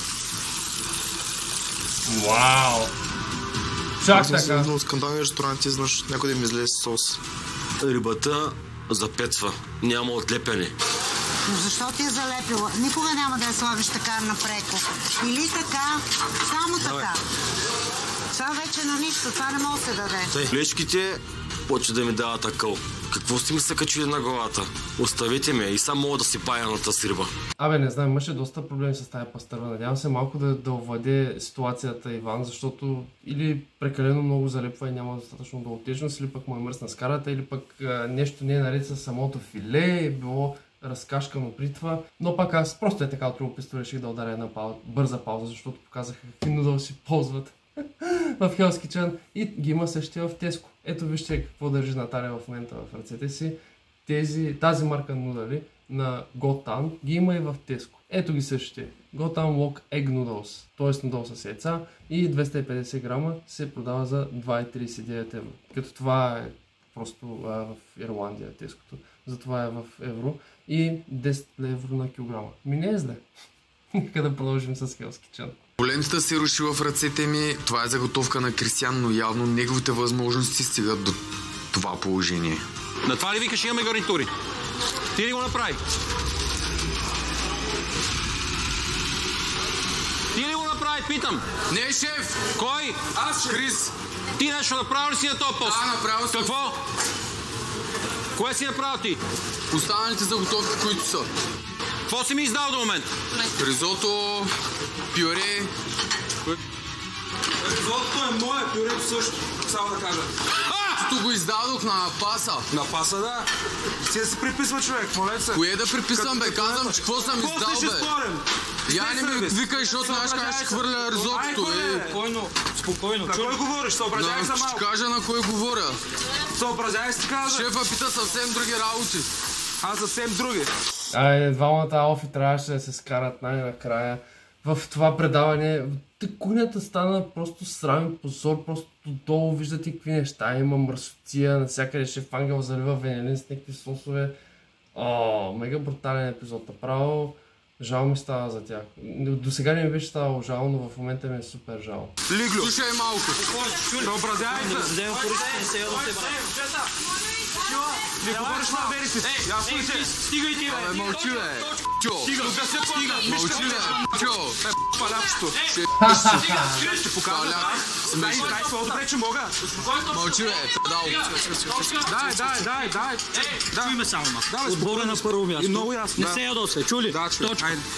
Вау! Чак така! Аз така! съм от скандални ресторанти, знаеш, някой да ми излезе сос. Рибата запецва. Няма отлепене. Но защо ти е залепила? Никога няма да я слагаш така напреко. Или така, само така. Това вече на нищо, това не може да се даде. Плечките почва да ми дават акъл. Какво сте ми се качили на главата? Оставете ме и сам мога да си пая на тази риба. Абе, не знам, имаше доста проблеми с тази пастърва. Надявам се малко да овладе ситуацията Иван, защото или прекалено много залепва и няма достатъчно дълготечност, или пък му е мръсна скарата, или пък нещо не е наред с самото филе, е било разкашкано при това. Но пак аз просто е така от любопитство реших да ударя една бърза пауза, защото показаха какви нудълси ползват в Hell's Kitchen и ги има същия в Теско. Ето вижте какво държи Наталия в момента в ръцете си. Тази марка нудали на Gotan ги има и в Теско. Ето ги същите. Gotan Wok Egg Noodles, т.е. нудъл с яйца и 250 грама се продава за 2,39 евро. Като това е просто в Ирландия Теското, затова е в евро и 10 евро на килограма. Ми не е зле. Нека да продължим с Hell's Kitchen. Полентата се руши в ръцете ми. Това е заготовка на Кристиан, но явно неговите възможности стигат до това положение. На това ли викаш имаме гарнитури? Ти ли го направи? Ти ли го направи, питам? Не, шеф! Кой? Аз, шеф! Крис! Ти нещо направил ли си на този пост? Направил съм. Какво? Кое си направил ти? Останалите заготовки, които са. Какво си ми издал до момента? Ризото, пюре. Ризотото е мое, пюрето също. Само да кажа. Тук го издадох на паса. На паса, да. Ти да се приписва, човек, моля се. Кое да приписвам, бе? Казвам, че какво съм издал, бе? Я не ми викай, защото аз ще хвърля ризотото, Спокойно, спокойно. На кой говориш? Съобразявай за малко. Ще кажа на кой говоря. Съобразявай си, каза. Шефа пита съвсем други работи. Аз съвсем други. Двамата алфи трябваше да се скарат най-накрая. в това предаване. Кухнята стана просто срамен позор, просто долу виждате какви неща, има мръсотия, навсякъде шеф Ангел залива венелин с някакви сосове. Мега брутален епизод, направо жал ми става за тях. До сега не ми беше ставало жал, но в момента ми е супер жал. Лигло, слушай малко. Съобразявайте. Не говориш на верите си. Ясно ли се? Стигай ти, бе! Мълчи, бе! Чо! Стига! Мълчи, бе! Чо! Палячето! Ще покажа. Дай, добре, че мога. Мълчи, бе! Дай. Чуй ме само, отбора на първо място. Много ясно. Не се ядосвай, чули? Да, чули.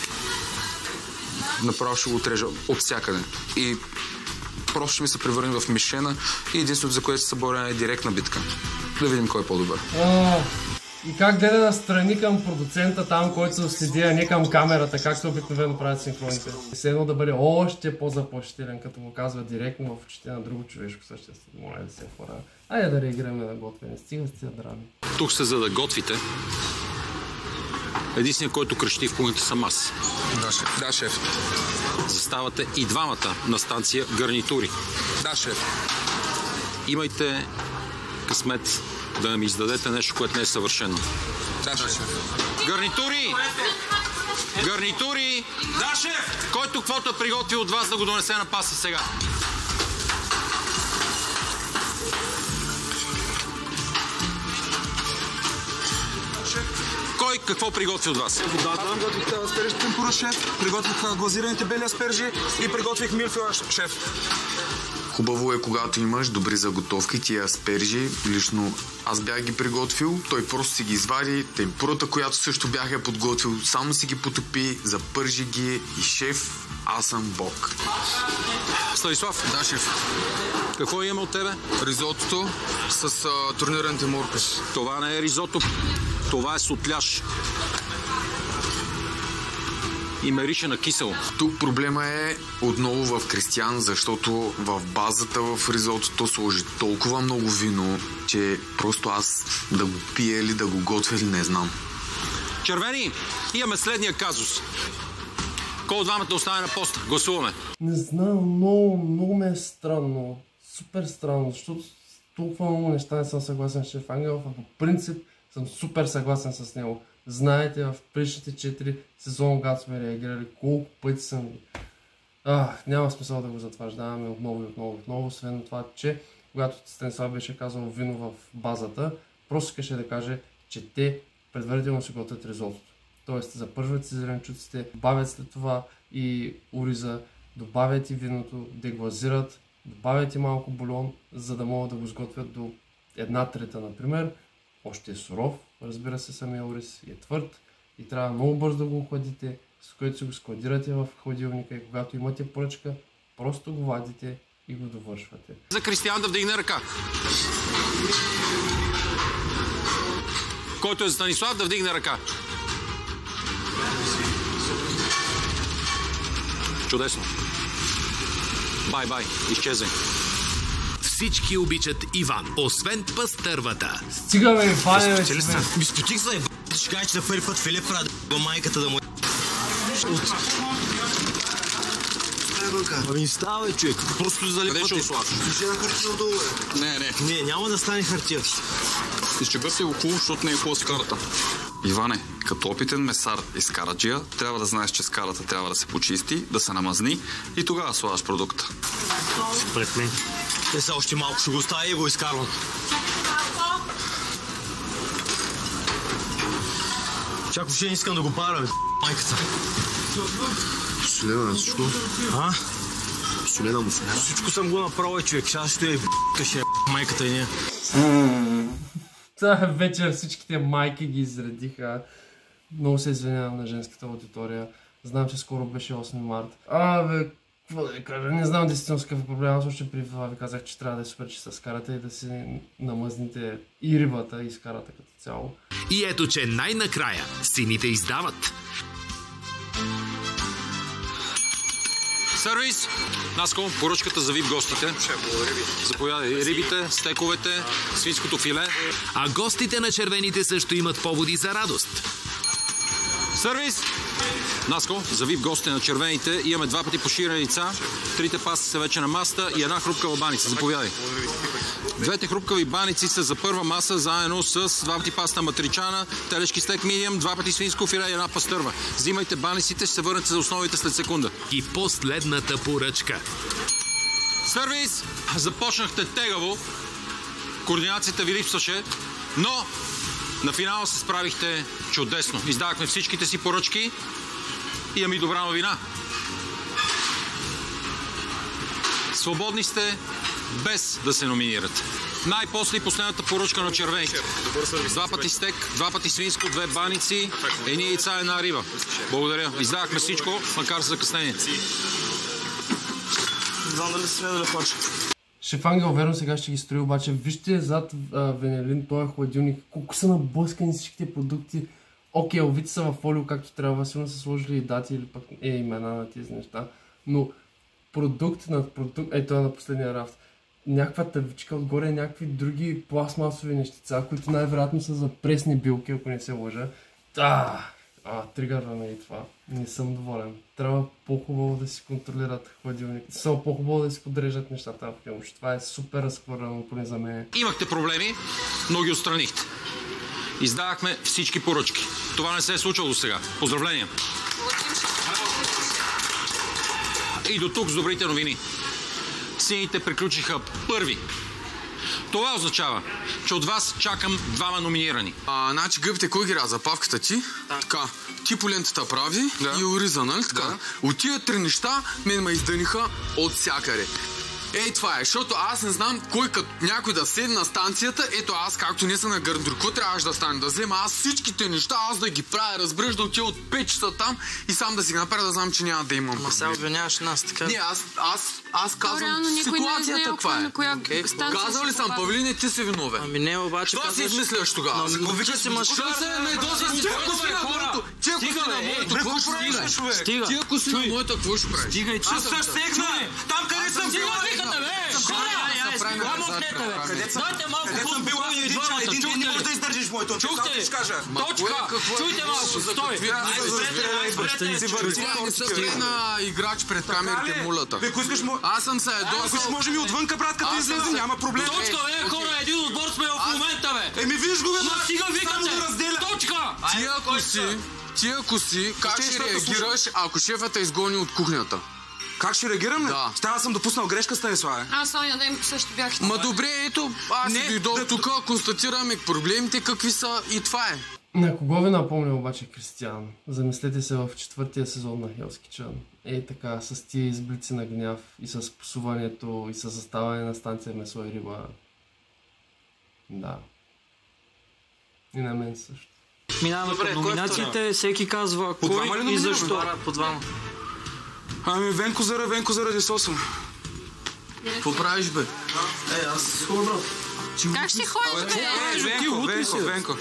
Направо ще го отрежа от всякъде. И просто ще ми се превърне в мишена и единството, за което ще се боря, е директна битка. Да видим кой е по-добър. И как гледа настрани към продуцента там, който седи, а не към камерата, както обикновено правят синхроните. Все едно да бъде още по-заплашителен, като го казва директно в очите на друго човешко същество. Моля да се хора. Айде да реагираме на готвене. Стига с тия драми. Тук сте за да готвите. Единственият, който крещи в кухнята съм аз. Да, шеф. Заставате и двамата на станция гарнитури. Да, шеф. Имайте късмет да ми издадете нещо, което не е съвършено. Да, шеф. Гарнитури! Гарнитури! Да, шеф! Който каквото е приготвил от вас да го донесе на паса сега. Кой какво приготви от вас? Водата. Аз приготвих аспержи темпура, шеф. Приготвих глазираните бели аспержи и приготвих милфила, шеф. Хубаво е, когато имаш добри заготовки, тия аспержи. Лично аз бях ги приготвил, той просто си ги извади. Темпурата, която също бях я подготвил, само си ги потопи, запържи ги и шеф, аз съм бог. Станислав? Да, шеф. Какво имаме от тебе? Ризотото с турнираните моркови. Това не е ризото, това е сотляш. И мерише на кисело. Тук проблема е отново в Кристиан, защото в базата в ризотото сложи толкова много вино, че просто аз да го пия или да го готвя или не знам. Червени, имаме следния казус. Кой от двамата остане на поста? Гласуваме. Не знам, много ми е странно. Супер странно, защото толкова много неща не съм съгласен с шеф Ангелов, а по принцип съм супер съгласен с него. Знаете, в предишните 4 сезона, когато сме реагирали, колко пъти съм... няма смисъл да го затвърждаваме отново, освен това, че когато Станислав беше казал вино в базата, просто искаше да каже, че те предварително си готвят ризотото. Тоест, запържват си зеленчуците, добавят след това и ориза, добавят и виното, деглазират, добавят и малко бульон, за да могат да го сготвят до 1/3, например. Още е суров, разбира се, самия ориз е твърд и трябва много бързо да го охладите, с което си го складирате в хладилника и когато имате поръчка, просто го вадите и го довършвате. За Кристиан да вдигне ръка. Който е за Станислав да вдигне ръка. Чудесно. Бай, изчезвай. Всички обичат Иван, освен пастървата. Стигаме Иване, бе, Миспотик за ще кажа, че да първи път Филип прави майката да му Ами става, човек. Просто залипвате. Къде ще ослаш? Слушай на хартия отдолу, бе. Не, няма да стане хартия. Изчегъртай го хубаво, защото не е хубава скарата. Иване, като опитен месар и скараджия, трябва да знаеш, че скарата трябва да се почисти, да се намазни и тогава слагаш продукта. Пред мен. Сега още малко ще го оставя и го изкарвам. Чак въобще не искам да го парам, майката. Солена на всичко? Солена му солена? Всичко съм го направил, човек. Сега ще каше майката и ние. Тази вечер всичките майки ги изредиха. Много се извинявам на женската аудитория. Знам, че скоро беше 8 март. Какво да ви кажа? Не знам действително с какъв проблем. Аз още преди това ви казах, че трябва да е супер чиста скарата и да си намазните и рибата и скарата като цяло. И ето, че най-накрая сините издават. Сервис! Наско, поръчката за VIP гостите. Заповядай рибите, стековете, свинското филе. А гостите на червените също имат поводи за радост. Сервис! Наско, зави в гостите на червените. Имаме 2 пъти поширени яйца, 3 пасти са вече на масата и една хрупкава баница. Заповядай. 2 хрупкави баници са за първа маса, заедно с 2 пъти паста матричана, телешки стек медиум, 2 пъти свинско филе и една пастърва. Взимайте баниците, ще се върнете за основите след секунда. И последната поръчка. Сервис! Започнахте тегаво. Координацията ви липсваше, но на финала се справихте чудесно. Издавахме всичките си поръчки. Имам и добра новина. Свободни сте без да се номинирате. Най-после и последната поръчка на червените. 2 пъти стек, 2 пъти свинско, 2 баници, едни яйца, една риба. Благодаря. Издавахме всичко, макар с закъснение. Знам дали се да почва. Шеф Ангел верно сега ще ги строи, обаче вижте зад Венелин, този хладилник, колко са наблъскани всичките продукти. Окей, овити са в фолио както трябва, сигурно са сложили и дати или пък имена на тези неща, но продукт над продукт, ето на последния рафт, някаква тъвичка отгоре, някакви други пластмасови нещица, които най-вероятно са за пресни билки, ако не се лъжа. Тригърва ме и това. Не съм доволен. Трябва по-хубаво да си контролират хладилник. Само по-хубаво да си подрежат нещата в филм. Това е супер разхвърляно, поне за мен. Имахте проблеми, но ги отстранихте. Издавахме всички поръчки. Това не се е случило до сега. Поздравления! И до тук с добрите новини. Сините приключиха първи. Това означава, че от вас чакам 2 номинирани. Значи гъбите кой ги ряза? Павката ти? Така. Ти по лентата прави и ориза, нали така? Да. От тия 3 неща мен ме издъниха от всякъде. Ей, това е, защото аз не знам кой като някой да седне на станцията, ето аз както не съм на гарнитур, какво трябваше да стане? Да взема аз всичките неща, аз да ги правя, разбираш, да отида от 5 часа там и сам да си ги направя, да знам, че няма да имам. Ма сега обвиняваш нас, така? Не, аз казвам ситуацията каква е. Казал ли съм, Павлине, ти си виновен? Ами не, обаче казваш... Що си измисляш тогава? Повича си мъж. Ти ако си на моето, какво ще правиш? Стигай, че също стегна! Там къде съм бил! Дайте малко по-спокойно и двамата. Един не може да издържиш моето. Чухте ли? Точка! Чуйте малко, стой! Не се спре на играч пред камерите мулата. Аз съм се Ако си можем и отвънка, брат, като излезем, няма проблем. Точка, бе, хора, един отбор сме в момента, бе. Еми, виж го, бе, ма стига викате. Точка! Ти ако си, как ще реагираш, ако шефът е изгони от кухнята? Как ще реагирам? Да. Аз съм допуснал грешка, Станиславе. Аз Соня Денко също бях. Ма добре, ето, аз дойдох тук, констатираме проблемите какви са и това е. На кого ви напомня обаче Кристиан? Замислете се в 4-тия сезон на Hell's Kitchen. Ей така, с тия изблици на гняв и с псуването и с заставане на станция месо и риба. Да. И на мен също. Минаваме към номинациите, всеки казва кой и защо. По двама. Ами Венко заради соса. Какво правиш, бе? Аз хубаво. Как ще ходиш, бе? Венко.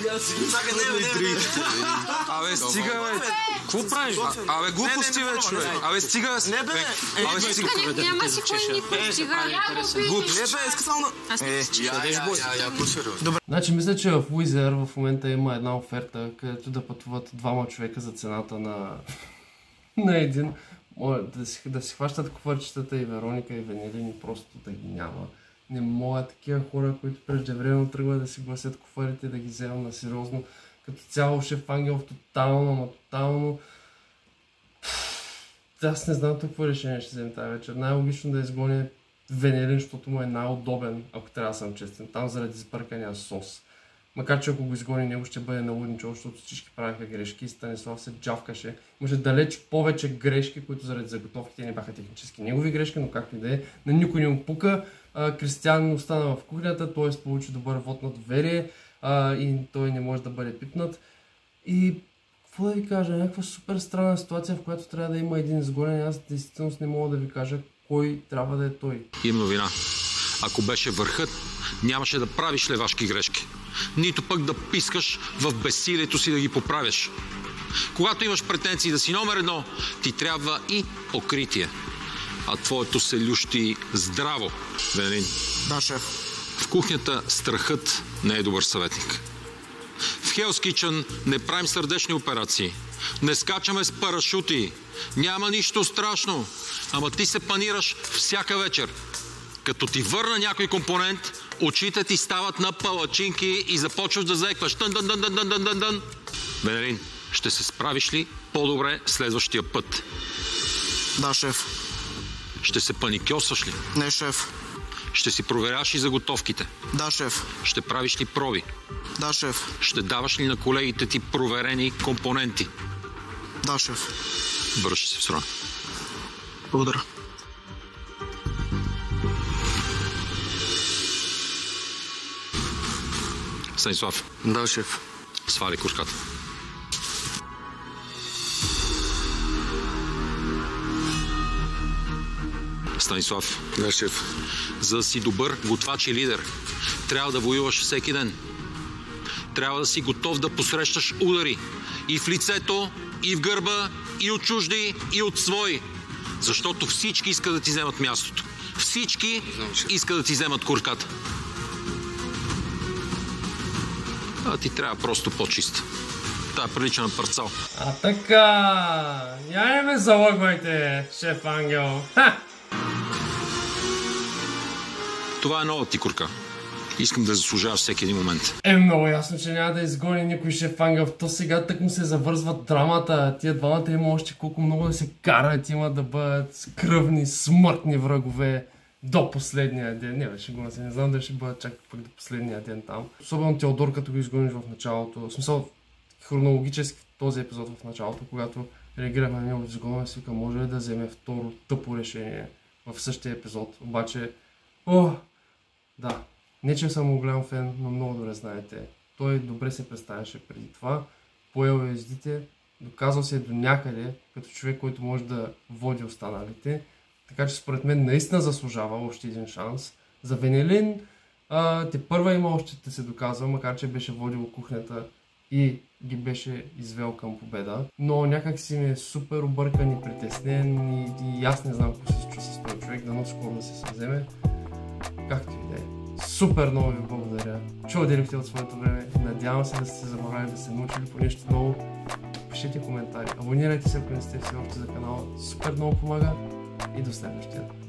Абе, стига, бе. Какво правиш? Абе, глупости, бе, човек. Абе, стига. Не, бе. Няма си кой никой. Стига. Глупости. Не, бе, иска само на... по-сериозно. Значи мисля, че в Уизер в момента има една оферта, където да пътуват 2 човека за цената на един. Да си хващат куфарчетата и Вероника и Венелин и просто да ги няма. Не мога такива хора, които преждевременно тръгват да си гласят куфарите, да ги вземам на сериозно. Като цяло Шеф Ангелов тотално. Аз не знам какво решение ще вземем тази вечер. Най-логично да изгоня Венелин, защото му е най-удобен, ако трябва да съм честен. Там заради сбъркания сос. Макар че ако го изгони, него ще бъде налудничо, защото всички правиха грешки и Станислав се джавкаше. Имаше далеч повече грешки, които заради заготовките не бяха технически негови грешки, но както и да е, на никой не му пука. Кристиан остана в кухнята, т.е. получи добър вод на доверие и той не може да бъде пипнат. И какво да ви кажа, някаква супер странна ситуация, в която трябва да има един изгонен. Аз действително не мога да ви кажа кой трябва да е той. Им новина. Ако беше върхът, нямаше да правиш левашки грешки. Нито пък да пискаш в безсилието си да ги поправяш. Когато имаш претенции да си номер 1, ти трябва и покритие. А твоето се лющи здраво, Венелин. Да, шеф. В кухнята страхът не е добър съветник. В Hell's Kitchen не правим сърдечни операции. Не скачаме с парашути. Няма нищо страшно. Ама ти се панираш всяка вечер. Като ти върна някой компонент, очите ти стават на палачинки и започваш да заекваш. Тън. Венелин, ще се справиш ли по-добре следващия път? Да, шеф. Ще се паникьосваш ли? Не, шеф. Ще си проверяш и заготовките? Да, шеф. Ще правиш ли проби? Да, шеф. Ще даваш ли на колегите ти проверени компоненти? Да, шеф. Връщай се в страна. Благодаря. Станислав. Да, шеф. Свали курската. Станислав. Да, шеф. За да си добър готвач и лидер, трябва да воюваш всеки ден. Трябва да си готов да посрещаш удари. И в лицето, и в гърба, и от чужди, и от свои. Защото всички искат да ти вземат мястото. Всички искат да ти вземат курката. А ти трябва просто по-чист. Та прилича на парцал. А така, я не ме залъгвайте, шеф Ангел. Ха! Това е нова ти курка. Искам да заслужаваш всеки един момент. Много ясно, че няма да изгони никой шеф Ангел. То сега тък му се завързват драмата. Тия двамата има още колко много да се карат. Има да бъдат кръвни, смъртни врагове до последния ден. Не, ще го не знам дали ще бъдат чак пък до последния ден там. Особено Теодор, като го изгониш в началото. В смисъл, хронологически този епизод в началото, когато реагирахме на него изгона, си вика, може ли да вземе второ тъпо решение в същия епизод. Обаче, да. Не, че съм голям фен, но много добре знаете. Той добре се представяше преди това. Поел ездите, доказал се до някъде като човек, който може да води останалите. Така че според мен наистина заслужава още един шанс. За Венелин тепърва има още да се доказва, макар че беше водил кухнята и ги беше извел към победа. Но някак си ми е супер объркан и притеснен и аз не знам какво се случва с този човек, дано скоро да се съвземе. Както и да е. Супер много ви благодаря, че отделихте от своето време. Надявам се да сте забравили, да сте научили по нещо ново. Пишете коментари, абонирайте се, ако не сте все още за канала. Супер много помага и до следващия.